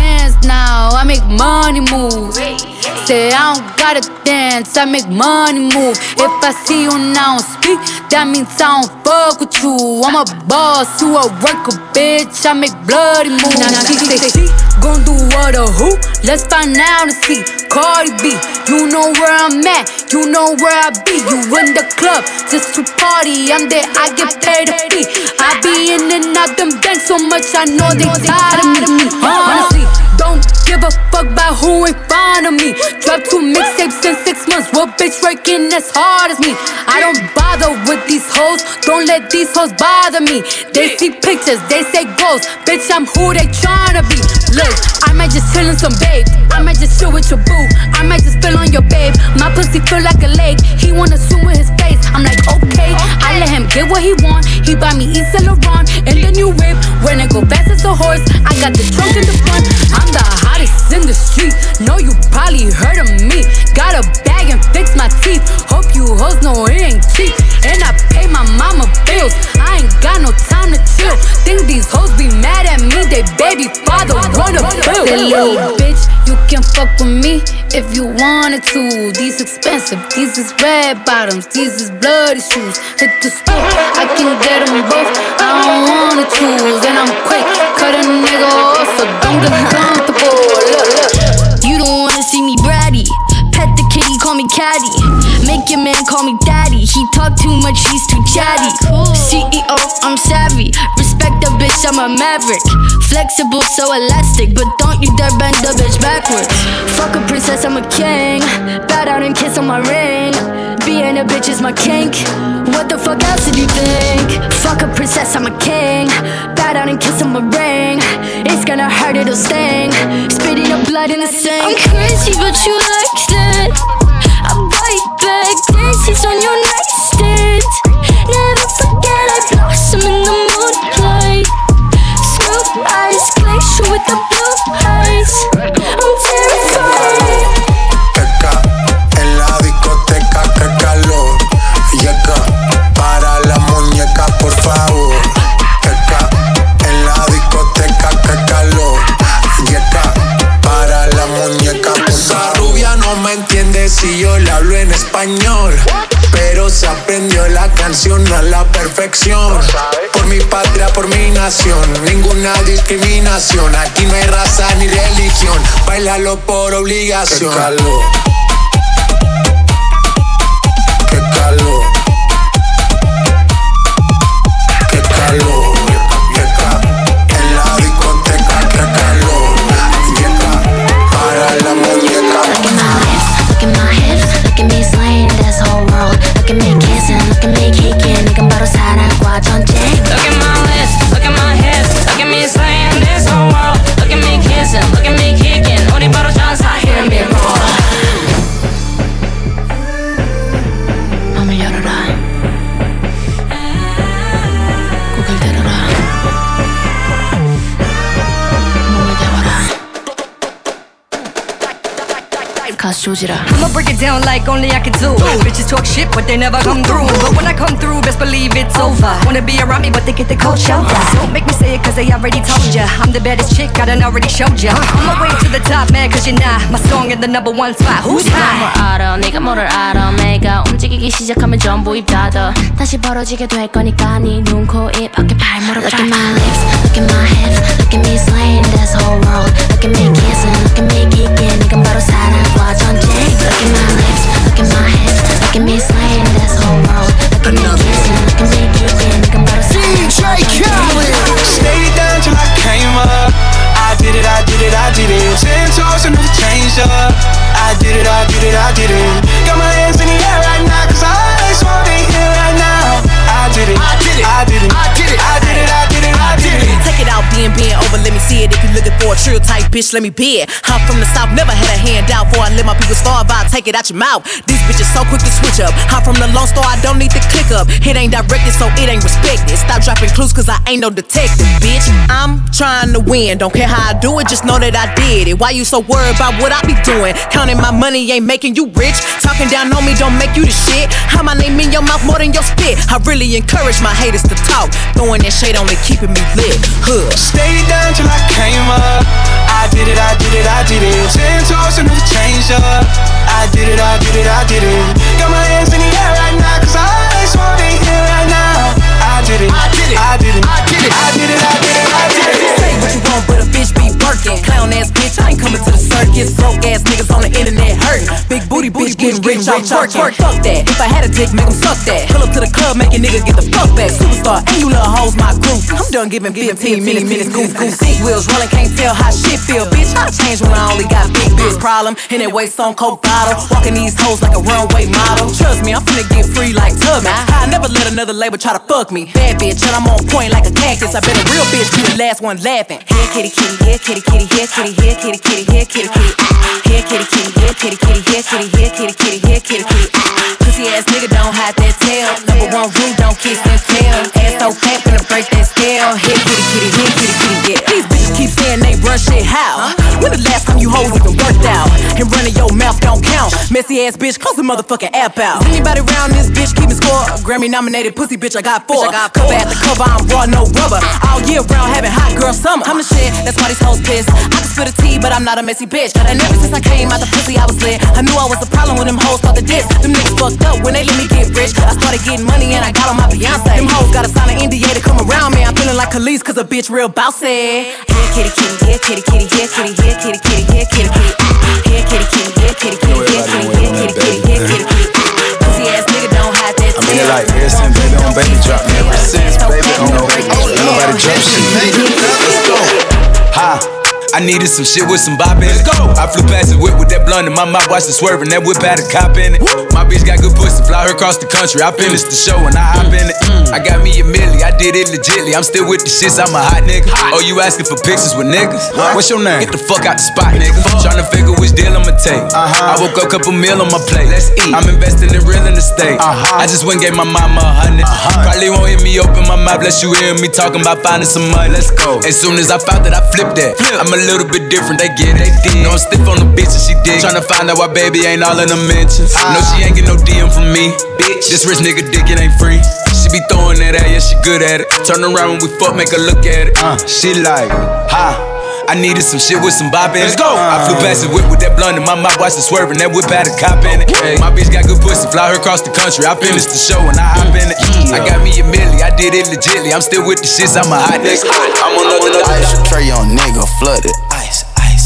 now, I make money move. Say I don't gotta dance, I make money move. If I see you now speak, that means I don't fuck with you. I'm a boss, you a worker, bitch, I make bloody moves. Now she say she gon' do what or who? Let's find out and see. Cardi B, you know where I'm at, you know where I be. You in the club just to party, I'm there, I get paid a fee. I be in and out them banks so much, I know they tired of me. Honestly, don't give a fuck about who in front of me. Drop 2 mixtapes in 6 months, what bitch working as hard as me? I don't bother with these hoes, don't let these hoes bother me. They see pictures, they say goals, bitch I'm who they tryna be. Look, I might just chill in some babe, I might just chill with your boo, I might just spill on your babe. My pussy feel like a lake, he wanna swim with his face. I'm like okay, I let him get what he want. He buy me Yves Saint Laurent and the new whip. When it go fast as a horse, I got the trunk in the front. I'm the hottest in the street, know you probably heard of me. Got a bag and fix my teeth, hope you hoes know it ain't cheap. And I pay my mama bills, I ain't got no time to chill. Think these hoes be mad at me, they baby father wanna bill. Say little bitch, you can fuck with me if you wanted to. These expensive, these is red bottoms, these is bloody shoes. Hit the school, I can get them both, I don't wanna choose. And I'm quick, cut a nigga off, so don't get comfortable. Look. You don't wanna see me bratty, pet the kitty, call me caddy. Make your man call me daddy, he talk too much, he's too chatty. CEO, I'm savvy, respect the bitch, I'm a maverick. Flexible, so elastic, but don't you dare bend the bitch backwards. Fuck a princess, I'm a king, bow down and kiss on my ring. Being a bitch is my kink, what the fuck else did you think? Fuck a princess, I'm a king, bow down and kiss on my ring. It's gonna hurt, it'll sting, spitting up blood in the sink. I'm crazy, but you like that. I bite back, dances on your nightstand. Never forget I blossom in the moonlight. Smooth eyes, glacier with the blue eyes. I'm terrified. Teca, en la discoteca, que calor. Yeca, para la muñeca, por favor. Teca, en la discoteca, que calor. Yeca, para la muñeca, por favor. Esa rubia no me entiende si yo le hablo en español, pero se aprendió la canción a la perfección. Por mi patria, por mi nación, ninguna discriminación. Aquí no hay raza ni religión, bailalo por obligación. Qué calor, qué calor, qué calor. Yeca, en la discoteca, qué calor. Yeca, para la muñeca. Look at my hips, look at me slaying this whole world. Look at me kissing, look at me kicking. 이건 바로 사랑과 전쟁. Look at my lips, look at my hips, look at me slaying this whole world. Look at me kissing, look at me kicking. 우리 바로 전사, hear me roar. 맘을 열어라, 고개를 들어라, 몸을 데워라. Cause 조지라. I'ma break it down like only I can do. Bitches talk shit, but they never come through. But when I come through, best believe it's over. Wanna be around me, but they get the cold shoulder. Don't make me say it, cause they already told ya. I'm the baddest chick, I done already showed ya. On my way to the top, man, cause you're not. My song in the #1 spot. Who's high? 알아, 네가 뭐를 알아. 내가 움직이기 시작하면 전부 입 닫아. 다시 벌어지게 될 거니까 네 눈, 코, 입, 어깨, 발, 무릎. Look at my lips, look at my hips, look at me slaying this whole world. Look at me kissing, look at me kicking. 이건 바로 사랑과 전쟁. Look at my lips, look at my hips, look at me slaying this whole world. Look at me kissing, look at me kicking. 이건 바로 사랑과 전쟁. Stayed down till I came up. I did it, I did it, I did it. 10 toes and never changed up. I did it, I did it, I did it. Got my hands in the air right now, cause I just want to hear right now. I did it, I did it, I did it, I did it, I did it, I did it, I did it. Take it out, bend over, let me see it. If you're looking for a trill type bitch, let me be it. I'm from the south, never had a handout. Before I let my people starve, I'll take it out your mouth. These bitches so quick to switch up. I'm from the Lone Star, I don't need to click up. It ain't directed, so it ain't respected. Stop dropping clues, cause I ain't no detective, bitch. I'm trying to win, don't care how I do it, just know that I did it. Why you so worried about what I be doing? Counting my money ain't making you rich. Talking down on me don't make you the shit. How my name in your mouth more than your spit. I really encourage my haters to talk, throwing that shade only keeping me lit. Huh. Stayed down till I came up. I did it, I did it, I did it. 10 toes and never change up. I did it, I did it, I did it. Got my hands in the air right now, cause I just want it here right now. I did it, I did it, I did it, I did it, I did it, I did it, I did it. Say what you want, but a bitch be working. Clown ass bitch, I ain't coming to the circus. Broke ass niggas on the internet hurting. Big booty bitch getting rich off working. Fuck that, if I had a dick, make 'em suck that. Pull up to the club, make a nigga get the fuck back. Superstar, and you little hoes my group. I'm done giving 15 minutes goose. Big wheels rolling, can't tell how shit feel. Bitch, I changed when I only got big bitch problem. And that waist on coke bottle. Walking these hoes like a runway model. Trust me, I'm finna get free like Tubman. I never let another label try to fuck me. Bad bitch, and I'm on point like a cactus. I bet a real bitch be the last one laughing. Here kitty kitty, here kitty kitty, here kitty, here kitty kitty, here kitty kitty. Here kitty kitty, here kitty kitty, here kitty, here kitty kitty, here kitty kitty. Pussy ass nigga don't hide that tail. Number one rule, don't kiss and tell. Ass so fat, finna break that scale. Here kitty kitty, here kitty kitty, yeah. These bitches keep saying they run shit how? When the last time you hoes even worked out? And running your mouth don't count. Messy ass bitch, close the motherfucking app out. Is anybody around this bitch keeping score? Grammy nominated pussy bitch, I got 4. Cover at the cover, I'm raw, no rubber. All year round having hot girl summer. I'm the shit, that's why these hoes pissed. I can spill the tea, but I'm not a messy bitch. And ever since I came out the pussy, I was lit. I knew I was the problem when them hoes thought the diss. Them niggas fucked up when they let me get rich. I started getting money and I got on my Beyonce. Them hoes gotta sign an NDA to come around me. I'm feeling like Khalees cause a bitch real bossy. Here kitty kitty, here kitty kitty, here kitty, here kitty kitty, here kitty kitty. Here kitty kitty, here kitty kitty, here kitty, here kitty kitty, here kitty kitty. Pussy ass nigga don't hide that tail. I mean, like, ever since baby on baby drop me. Ever since baby on nobody drop shit. Let's go. Ha. I needed some shit with some bop in it. I flew past the whip with that blunt in my mouth, watched it swerving. That whip had a cop in it. My bitch got good pussy, fly her across the country. I finished the show and I hop in it. I got me a milli, I did it legitly. I'm still with the shits, I'm a hot nigga. Oh, you asking for pictures with niggas? What's your name? Get the fuck out the spot, nigga. Tryna figure which deal I'ma take. I woke up, couple meal on my plate. Let's eat. I'm investing in real estate. I just went and gave my mama 100. Probably won't hear me open my mouth, bless you hear me talking about finding some money. Let's go. As soon as I found that, I flipped that. I'm a little bit different, they get it. Know I'm stiff on the bitch and she dig. Tryna find out why baby ain't all in the mentions. No, she ain't get no DM from me. Bitch, this rich nigga dick, it ain't free. She be throwing that at, yeah, she good at it. Turn around when we fuck, make her look at it. She like, ha. I needed some shit with some bop in it. Let's go. I flew past the whip with that blunt in my mouth, watched it swerving. That whip had a cop in it. My bitch got good pussy, fly her across the country. I finished the show and I hop in it. I got me a milli, I did it legitly. I'm still with the shits, I'm a hot nigga. I'm on another ice tray on nigga flooded. Ice.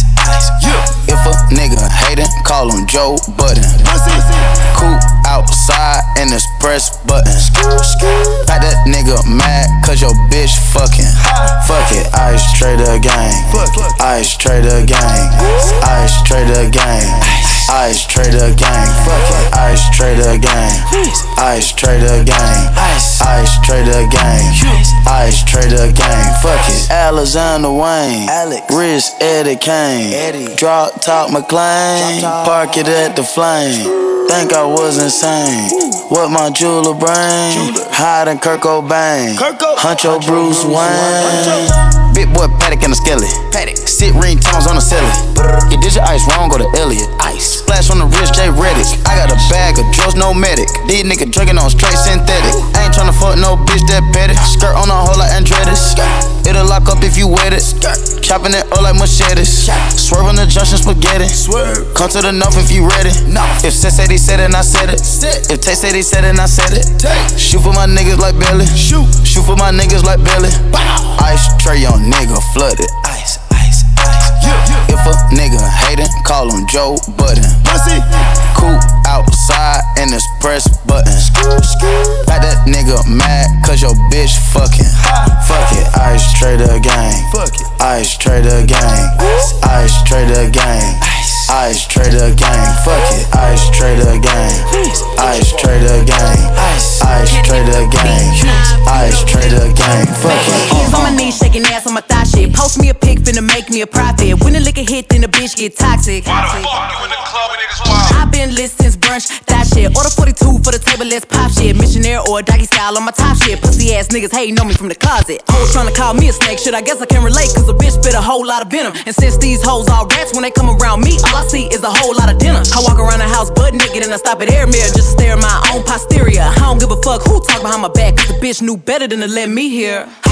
If a nigga hatin', call him Joe Budden. Cool outside and it's press button. Got that nigga mad cause your bitch fucking. Fuck it, ice trader gang. Ice trader gang. Ice trader gang. Ice trader gang. Fuck it, ice trader gang. Ice trader gang. Ice trader gang. Ice trader gang. Fuck it, Alexander Wayne. Rich Eddie Kane. Drop top McLean. Park it at the Flame. Think I was insane. What my jeweler brain? Hiding Kurt Cobain. Huncho Bruce Wayne. Big boy Paddock and a skelly. Sit ringtones on the celly. You did your ice wrong, go to Elliot. Ice. Splash on the wrist, J Reddick. I got a bag of drugs, no medic. These niggas drinking on straight synthetic. I ain't tryna fuck no bitch that petty. Skirt on a hole like Andretti's. It'll lock up if you wet it. Chopping it up like machetes. Swerve on the junction spaghetti. Come to the north if you ready. If Seth said he said it, and I said it. If Tay said he said it, and I said it. Shoot for my niggas like Belly. Shoot for my niggas like Belly. Ice tray on nigga flooded. Ice. If a nigga hatin', call him Joe Budden. Cool outside and it's press button. Got that nigga mad cause your bitch fucking. Fuck it, ice trader gang. Ice trader gang. Ice trader gang. Ice trader gang. Fuck it, ice trader gang. Ice trader gang. Ice trader gang. Ice trader gang. Fuck it. Hands on my knees, shaking ass on my thigh shit. Post me a pic, finna make me a profit. When the liquor hit, then the bitch get toxic. Why the fuck you in the club and niggas wild? I've been lit since brunch, that shit. Order 42 for the table, let's pop shit. Missionaire or doggy style on my top shit. Pussy ass niggas hating on me from the closet. Hoes tryna call me a snake, shit, I guess I can relate. Cause a bitch spit a whole lot of venom. And since these hoes all rats, when they come around me, all I see is a whole lot of dinner. I walk around the house butt naked and I stop at air mirror just to stare at my own posterior. I don't give a fuck who talk behind my back, cause the bitch knew better than to let me hear. Hands on my knees,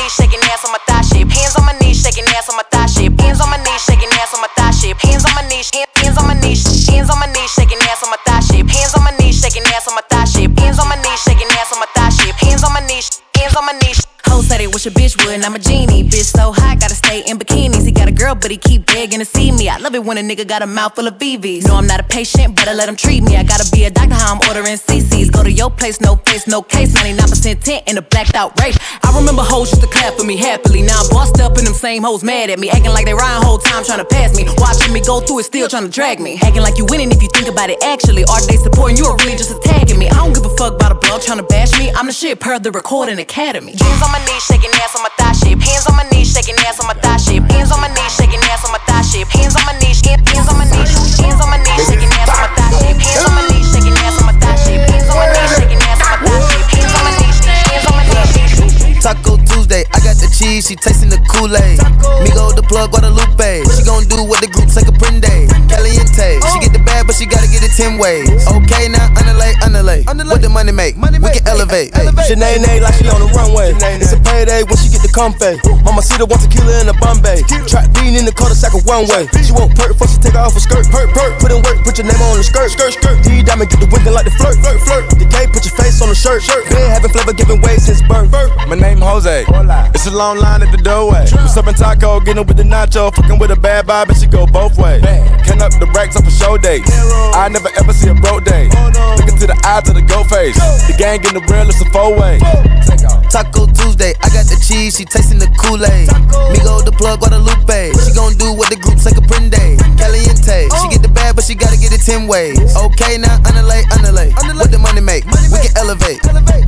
knees, shaking ass on my thigh shape. Hands on my knees, shaking ass on my thigh shape. Hands on my knees, shaking ass on my thigh shape. Hands on my knees, hands on my knees, hands on my knees, shaking ass on my thigh shape. Hands on my knees, shaking ass on my thigh shape. Hands on my knees, shaking ass on my thigh shape. Hands on my knees, hands on my knees. Hoes say they wish a bitch would, and I'm a genie. Bitch so hot, gotta stay in bikinis. He got a girl, but he keep begging to see me. I love it when a nigga got a mouth full of BVs. No, I'm not a patient, better let him treat me. I gotta be a doctor, how I'm ordering CCs. Go to your place, no face, no case. 99% tint in a blacked out rape. I remember hoes used to clap for me happily. Now I'm bossed up and them same hoes mad at me. Acting like they riding whole time trying to pass me. Watching me go through it, still trying to drag me. Acting like you winning if you think about it actually. Are they supporting you or really just attacking me? I don't give a fuck about a blog trying to bash me. I'm the shit per the Recording Academy. Hands on my knees, shaking ass on my thigh shape. Hands on my knees, shaking ass on my thigh shape. Hands on my knees, shaking ass on my thigh shape. Hands on my knees, hands on my knees, hands on my knees, shaking ass on my thigh shape. Hands on my knees, shaking ass on my thigh shape. Hands on my knees, shaking ass on my thigh shape. Hands on my knees, hands on my knees. Taco Tuesday, I got the cheese, she tasting the Kool-Aid. Migo the plug, Guadalupe. She gon' do what the group say Caprende. Caliente, she get the bag, but she gotta get it 10 ways. Okay, now underlay. What the money make? We can elevate. Sinead like she on the runway. It's a payday when she get the comfy. Mama Cedar wants a killer in a Bombay. Trap bean in the cul-de-sac of one way. She won't perk, first she take her off her skirt. Put in work, put your name on the skirt. D-Diamond get the winking like the flirt. The gay, put your face on the shirt. Been having flavor, giving way since birth. My name Jose. It's a long line at the doorway. What's up in taco, getting with the nacho. Fucking with a bad vibe and she go both ways. Can up the racks up for show dates. I never ever see a broke day. Looking to the eyes of the goat face. The gang getting the real, it's a 4-way. Taco Tuesday, I got the cheese, she tasting the Kool-Aid. Migo the plug, Guadalupe. She gon' do what the group say Caprende. Caliente, she get the bag, but she gotta get it 10 ways. Okay, now underlay. What the money make? We can elevate.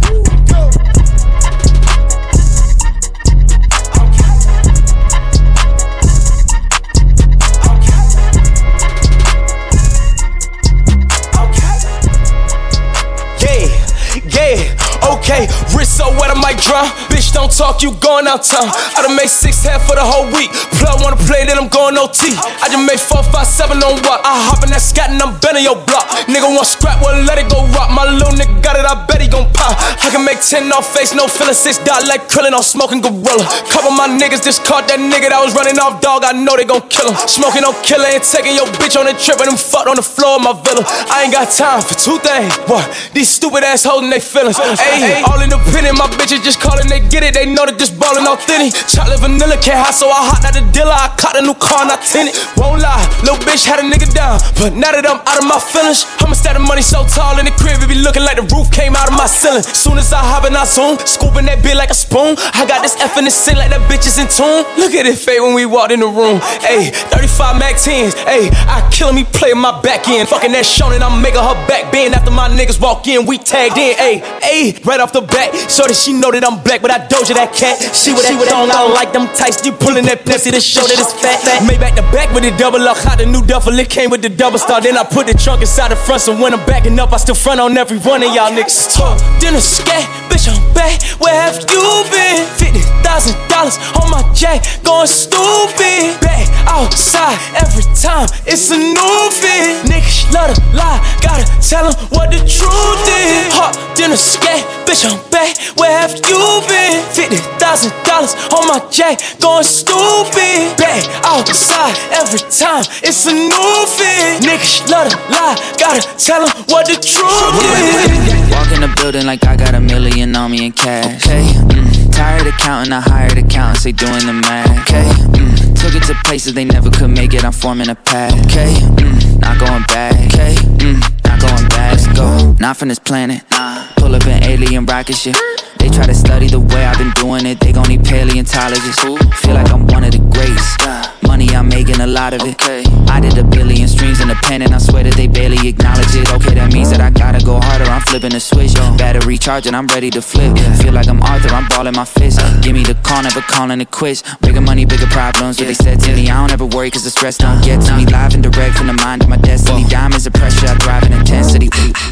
Okay, wrist so wet I might drown. Bitch, don't talk, you going out town. I done made 6 half for the whole week. Plug wanna play, then I'm going OT. I just made 4, 5, 7 on what? I hop in that scat and I'm bending your block. Nigga want scrap, well let it go rock. My little nigga got it, I bet he gon' pop. I can make 10 off face, no feeling 6 dot like Krillin on smoking gorilla. Couple my niggas just caught that nigga that was running off dog. I know they gon' kill him. Smoking no killer and taking your bitch on the trip and them fucked on the floor of my villa. I ain't got time for 2 things. What? These stupid ass holding they feelings. Ayy, all independent, my bitches just callin', they get it. They know that this ballin' authentic. Chocolate vanilla can't hide, so I hot out the dealer. I caught a new car, not tinted. Won't lie, little bitch had a nigga down, but now that I'm out of my feelings, I'ma stack the money so tall in the crib, it be looking like the roof came out of my ceiling. Soon as I hop in, I zoom, scooping that bit like a spoon. I got this F in the sink like that bitch is in tune. Look at it fade when we walked in the room. Ayy, 35 Mac 10s. Ayy, I kill me, play my back end. Fucking that Shonen, I'm making her back bend. After my niggas walk in, we tagged in. Ayy, right off the bat, so that she know that I'm black, but I doja that cat. She with that thong, I don't like them tights. You pulling that pussy to show that it's fat. Made back to back with the double up, hot the new duffel. It came with the double star. Then I put the trunk inside the front, so when I'm backing up, I still front on every one of y'all niggas. Talk, then a scat, bitch, I'm back. Where have you been? $50,000 on my jack, going stupid. Back outside every time, it's a new fit. Niggas love to lie, gotta tell them what the truth is. Hot, then a scat, bitch, I'm back. Where have you been? $50,000 on my jack, going stupid. Back outside every time, it's a new fit. Niggas love to lie, gotta tell them what the truth is. Walk in the building like I got $1 million on me in cash. Okay, tired of counting, I hired accountants, they doing the math. Okay, took it to places they never could make it, I'm forming a path. Okay, not going back. Okay, not going back. Let's go. Not from this planet. Pull up in alien rocket ship. They try to study the way I've been doing it, they gon' need paleontologists. Feel like I'm one of the greats. Money, I'm making a lot of it. I did 1 billion streams in a pen and I swear that they barely acknowledge it. Okay, that means that I gotta go harder, I'm flipping the switch. Battery charging, I'm ready to flip. Feel like I'm Arthur, I'm balling my fist. Give me the call, never calling it quits. Bigger money, bigger problems, what they said to me. I don't ever worry cause the stress don't get to me. Live and direct from the mind of my destiny. Diamonds of pressure, I thrive in intensity.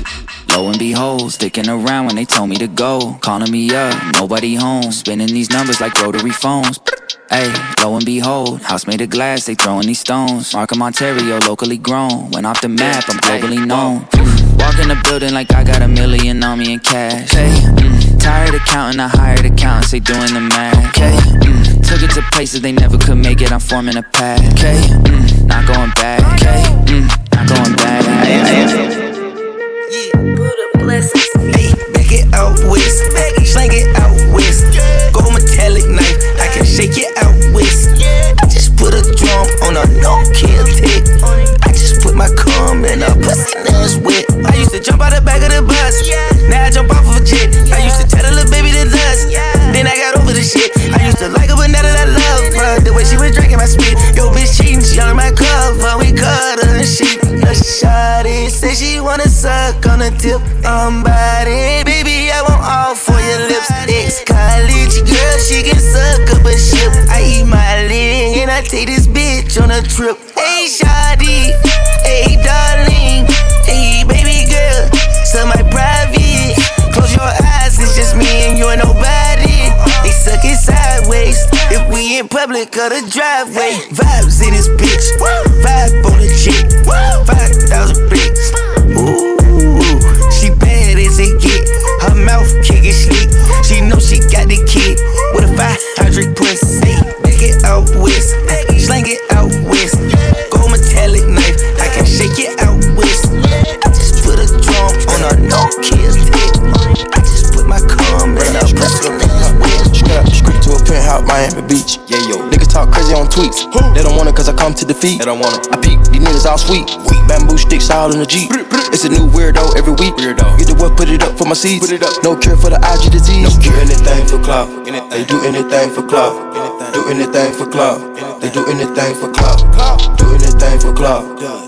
Lo and behold, sticking around when they told me to go. Calling me up, nobody home. Spinning these numbers like rotary phones. Ayy, lo and behold, house made of glass, they throwing these stones. Markham, Ontario, locally grown. Went off the map, I'm globally known. Walk in the building like I got $1 million on me in cash. Tired of accountant, I hired accountants, they doing the math. Okay, took it to places they never could make it, I'm forming a path. Okay, not going back. Okay, not going back. Hey, back it out west, slang it out west. Gold metallic knife, I can shake it out west. I just put a drum on a no-kill tick. I just put my cum in a pussy that's wet. I used to jump out the back of the bus, now I jump off of a jet. I used to tell the little baby to dust, then I got over the shit. I used to like her, but now that I love her, the way she was drinking my spit. Yo, bitch cheating, she on my cover, we cut her and shit. A shawty say she wanna suck on the tip. Body, baby, I want all for your lips. Ex-college girl, she can suck up a ship. I eat my leg and I take this bitch on a trip. Hey, shawty, hey, darling, hey, baby girl, suck my private. Close your eyes, it's just me and you and nobody. They suck it sideways if we in public or the driveway. Vibes in this bitch, vibe on the chick, 5,000 bricks. Ooh, she bad as it get. Her mouth kick it slick. She know she got the kid with a 500 pussy. Back it out west, slang it out west. Gold metallic knife, I can shake it out west. I just put a drum on a no-kill tick. I just put my cum in a pussy that's wet. Street to a penthouse, Miami Beach. Yeah, yo. Niggas talk crazy on tweets. They don't want it cause I come to defeat. They don't want it. I peek, these niggas all sweet. Bamboo sticks all in the Jeep. It's a new weirdo every week. Get the what, put it up for my seeds. No cure for the IG disease. No cure, anything for clout. They do anything for clout. Do anything for clout. They do anything for clout. Do anything for clout.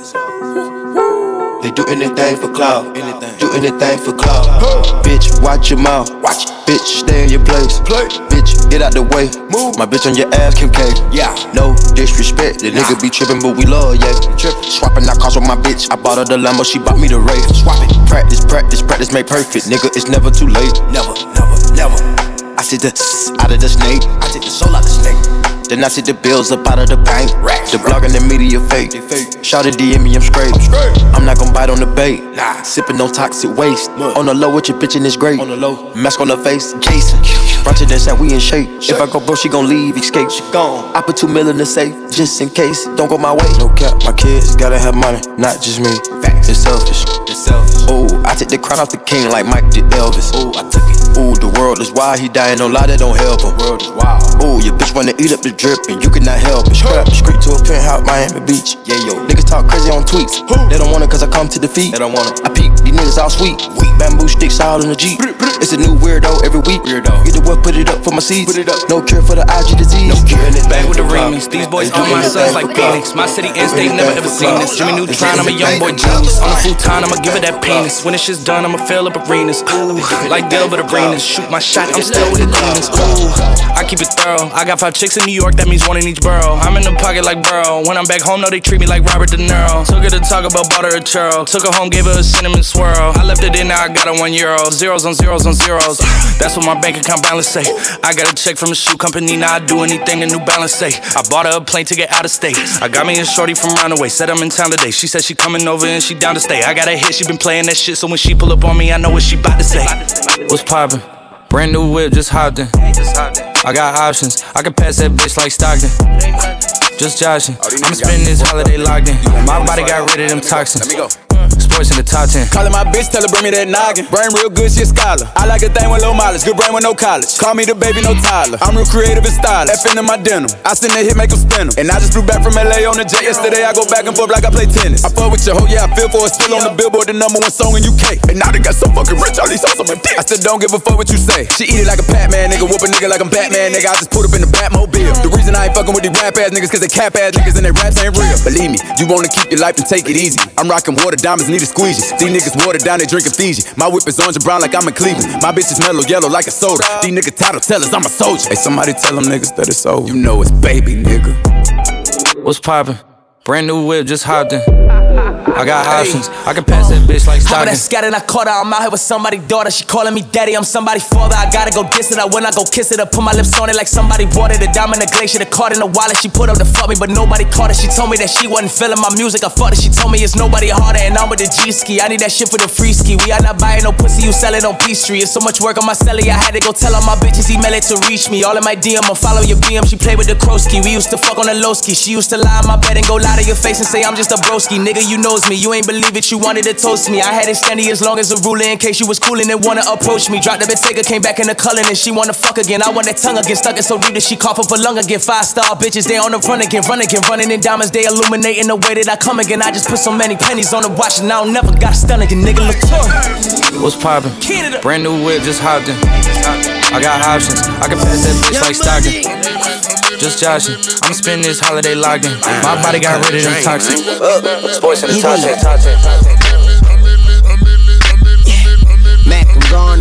They do anything for clout. Do anything for clout. Bitch, watch your mouth. Bitch, stay in your place. Bitch, get out the way. My bitch on your ass, Kim K. Yeah. No disrespect. The nigga be trippin', but we love, yeah. Swapping out cars with my bitch. I bought her the Lambo, she bought me the Wraith. Swap it. Practice, practice, practice, make perfect. Nigga, it's never too late. Never, never, never. I take the out of the snake. I take the soul out of the snake. Then I see the bills up out of the bank. The blog and the media fake. Shout it, DM me, I'm straight. I'm not gon' bite on the bait. Sippin' no toxic waste. On the low with your bitch and it's great. Mask on her face, Jason. Front of that said we in shape. If I go broke, she gon' leave, escape. She gone. I put $2 million in the safe, just in case. Don't go my way. No cap, my kids gotta have money, not just me. It's selfish. Ooh, I took the crown off the king like Mike did Elvis. Ooh, I took it. Ooh, the world is wild, he dying, no lie, that don't help him. World is wild. Ooh, your bitch wanna eat up the drip and you cannot help it. Street to a penthouse, Miami Beach. Yeah, yo. Niggas talk crazy on tweets. They don't want it cause I come to defeat. They don't want it. I peek, these niggas all sweet. Bamboo sticks all in the Jeep. It's a new weirdo every week. Get the what, put it up for my seeds. No cure for the IG disease. Back with the remix. These boys on my sons like Phoenix. My city in-state, never ever seen this. Jimmy Neutron, I'm a young boy genius. On the futon, I'ma give it that penis. When this shit's done, I'ma fill up arenas. Ooh, like Delbert Arenas. Shoot my shot, I'm still with the demons. Ooh, I keep it thorough. I got 5 chicks in New York, that means 1 in each borough. I'm in the pocket like Burrow. When I'm back home, no, they treat me like Robert De Niro. Took her to talk about butter or churro. Took her home, gave her a cinnamon swirl. I left it in, now I got her €1. Zeros on zeros on zeros. That's what my bank account balance say. I got a check from a shoe company, now I do anything a New Balance say. I bought her a plane ticket out of state. I got me a shorty from Roundaway, said I'm in town today. She said she coming over and she down to stay. I got a hit, she been playing that shit, so when she pull up on me, I know what she bout to say. What's poppin'? Brand new whip, just hopped in. I got options, I can pass that bitch like Stockton. Just joshing, I'ma spend this holiday locked in. My body got rid of them toxins. Sports in the top 10. Callin' my bitch, tell her bring me that noggin. Brain real good, she a scholar. I like a thing with low mileage, good brain with no college. Call me the baby, no Tyler. I'm real creative and stylish. F in my denim. I send that hit, make them spin 'em. And I just flew back from LA on the jet yesterday. I go back and forth like I play tennis. I fuck with your hoe, yeah, I feel for it. Still on the Billboard, the #1 song in UK. And now they got so fucking rich, all these hoes on my dick. I still don't give a fuck what you say. She eat it like a Pac-Man, nigga. Whoop a nigga like I'm Batman, nigga. I just put up in the Batmobile. The reason I ain't fucking with these rap-ass niggas cause they cap-ass niggas and they raps ain't real. Believe me, you wanna keep your life and take it easy. I'm rocking water diamonds, need a squeegee. These niggas watered down, they drinking Fiji. My whip is orange and brown like I'm in Cleveland. My bitch is mellow yellow like a soda. These niggas title tellers, I'm a soldier. Hey, somebody tell them niggas that it's over. You know it's baby, nigga. What's poppin'? Brand new whip, just hopped in. I got options, I can pass that bitch like Stockton. Stockton. That scattered, I caught her, I'm out here with somebody's daughter. She calling me daddy, I'm somebody's father. I gotta go diss it, when I go kiss it, I put my lips on it like somebody watered it. Diamond the glacier, the card in the wallet. She put up to fuck me, but nobody caught it. She told me that she wasn't feeling my music, I fucked it. She told me it's nobody harder, and I'm with the G-ski. I need that shit for the free ski. We are not buying no pussy, you sell it on P-Street. It's so much work on my celly, I had to go tell all my bitches, email it to reach me. All in my DM, I'll follow your BM. She played with the Krosky. We used to fuck on the low ski. She used to lie on my bed and go lie to your face and say I'm just a broski. Nigga, you knows me, you ain't believe it, you wanted to toast me. I had it standing as long as a ruler in case you was coolin' and wanna approach me. Dropped the Bentayga, came back in the color and she wanna fuck again. I want that tongue again, stuck it so deep that she cough up a lung again. 5-star bitches, they on the run again, running in diamonds, they illuminating the way that I come again. I just put so many pennies on the watch and I don't never got a stun again, nigga, look tough. What's poppin'? Brand new whip, just hopped in. I got options, I can pass that bitch like Stockton. Just joshing, I'ma spend this holiday locked in. My body got rid of them toxic. Sports in the top 10. Mac, I'm gone.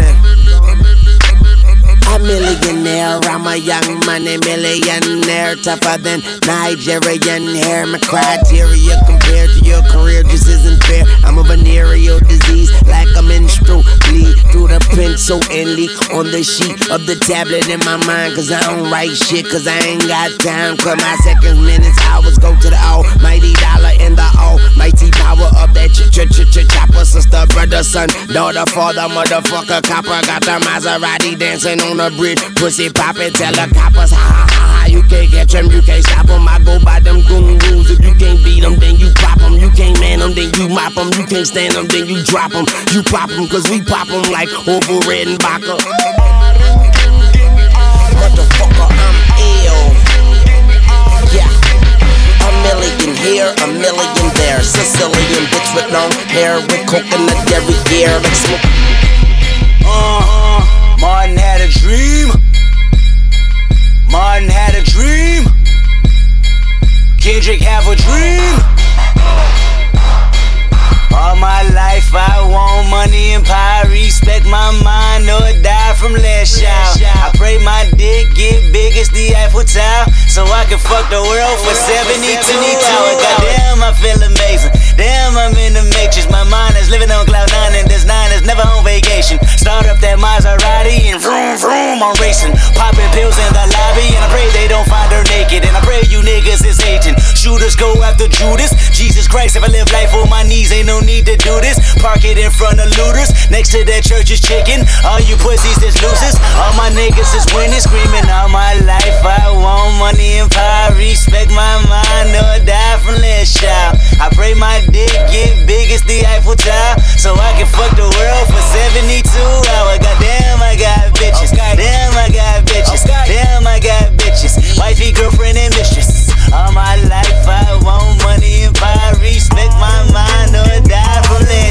A millionaire, I'm a young money millionaire. Tougher than Nigerian hair. My criteria compared to your career just isn't fair. I'm a venereal disease, like a menstrual bleed through the pencil and leak on the sheet of the tablet in my mind. Cause I don't write shit, cause I ain't got time. Cause my seconds, minutes, hours go to the almighty dollar and the almighty power of that chopper. Sister, brother, son, daughter, father, motherfucker, copper. Got the Maserati dancing on the bridge, pussy poppin', tell the coppers, ha ha ha, you can't catch them, you can't stop them. I go by them goon rules. If you can't beat them, then you pop them. You can't man them, then you mop them. You can't stand them, then you drop them. You pop them, cause we pop them like Orville Redenbacher. Motherfucker, I'm ill. Yeah. A million here, a million there. Sicilian bitch with long hair, with coconut every year. Like smoke. Martin had a dream. Martin had a dream. Kendrick have a dream. All my life I want money and power. Respect my mind or die from less shout. I pray my dick get big as the Eiffel Tower, so I can fuck the world for 72 hours. Goddamn, I feel amazing. Damn, I'm in the matrix. My mind is living on cloud 9 and this 9 is never on vacation. Start up that Maserati and vroom vroom, I'm racing. Popping pills in the lobby and I pray they don't find her naked. And I pray you niggas is hating. Shooters go after Judas. Jesus Christ, if I live life on my knees, ain't no need to do this. Park it in front of looters. Next to that church is chicken. All you pussies is losers. All my niggas is winning, screaming all my life. I want money and power. Respect my mind or die from less shout. I pray my dick get big as the Eiffel Tower, so I can fuck the world for 72 hours. Goddamn, I got bitches. Damn, I got bitches. Damn, I got bitches. Wifey, girlfriend, and mistress. All my life I want money and power. Respect my mind or die from less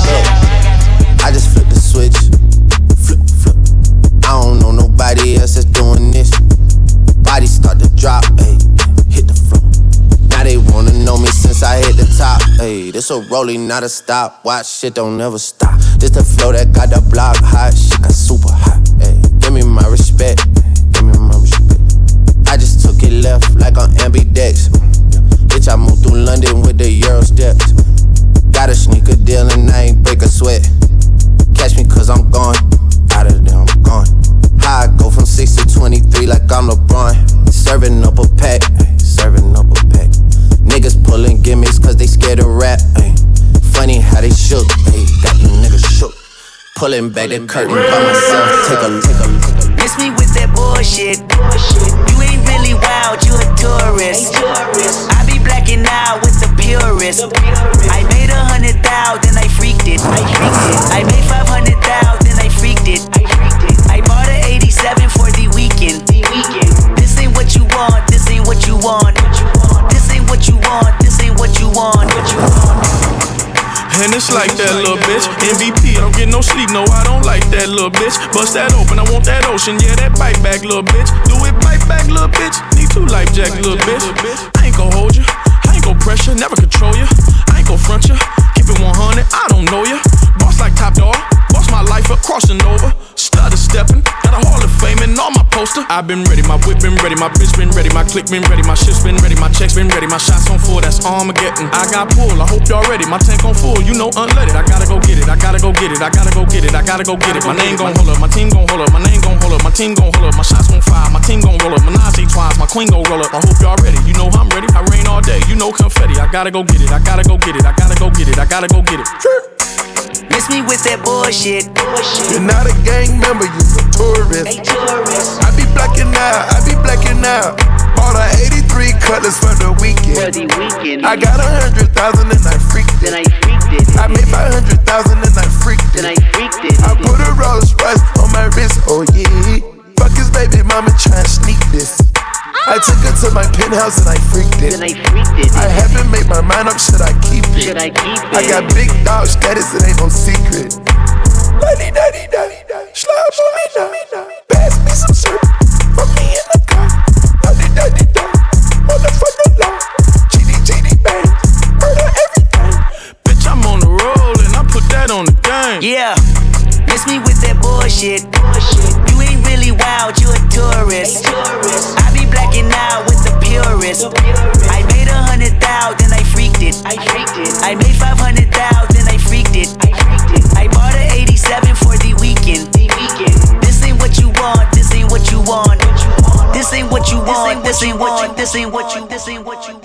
shout. I just flipped the switch. Flip, flip. I don't know nobody else that's doing this. Body start to drop, ayy. Hit the floor. Now they wanna know me since I hit the top. Ayy, this a rolling, not a stop. Watch shit don't never stop. This the flow that got the block hot. Shit got super hot. Ayy, give me my respect. Give me my respect. I just took it left like on ambidex. Bitch, I moved through London with the Euro steps. Got a sneaker deal and I ain't break a sweat. Catch me cause I'm gone. Out of there, I'm gone. How I go from 6 to 23 like I'm LeBron. Serving up a pack. Serving up a pack. Niggas pulling gimmicks cause they scared of rap. Ay. Funny how they shook. Ay. Got you niggas shook. Pulling back the curtain by myself. Take a look. Miss me with that bullshit. You ain't really wild, you a tourist. I be blacking out with the purist. I made 100,000, I freaked it. I made 500,000, I freaked it. I bought an 87 for the weekend. This ain't what you want, this ain't what you want. This ain't what you want, this ain't what you want. And it's like that little bitch. MVP, I don't get no sleep, no, I don't like that little bitch. Bust that open, I want that ocean, yeah, that bite back, little bitch. Do it, bite back, little bitch. Need 2 life jack, little bitch. I ain't gon' hold you, I ain't gon' pressure, never control you. I ain't gon' front you, keep it 100, I don't know you. Boss like Top Dog, boss my life up, crossing over. Stutter stepping, got a Hall of Fame and all my poster. I've been ready, my whip been ready, my bitch been ready, my click been ready, my shit's been ready, my checks been ready, my shots on full, that's Armageddon. I got pull, I hope y'all ready, my tank on full, you know unleaded. I gotta go get it, I gotta go get it, I gotta go get it, I gotta go get it. My name gon' hold up, my team gon' hold up, my name gon' hold up, my team gon' hold up, my shots gon' fire, my team gon' roll up, Menage twice, my queen gon' roll up. I hope y'all ready, you know I'm ready, I rain all day, you know confetti. I gotta go get it, I gotta go get it, I gotta go get it, I gotta go get it. Miss me with that bullshit. You're not a gang member, you're a tourist. I be blacking out. Bought a 83 Cutlass for the weekend. I got 100,000 and I freaked it. I made 500,000 and I freaked it. I put a Rolls Royce on my wrist, oh yeah. Fuck his baby mama tryna sneak this. I took her to my penthouse and I freaked it. I haven't made my mind up, should I keep it? I got big dog status, it ain't no secret. Daddy, slide on me now. Pass me some syrup, put me in the car. Daddy, motherfucker law. GD bang, murder everything. Bitch, I'm on the roll and I put that on the game. Yeah, miss me with that bullshit. You ain't really wild, you a tourist. I be blacking out with the purist. I made 100,000, I freaked it. I made 500,000, I freaked it. I bought an 87 for the weekend. This ain't what you want, this ain't what you want. This ain't what you want, this ain't what you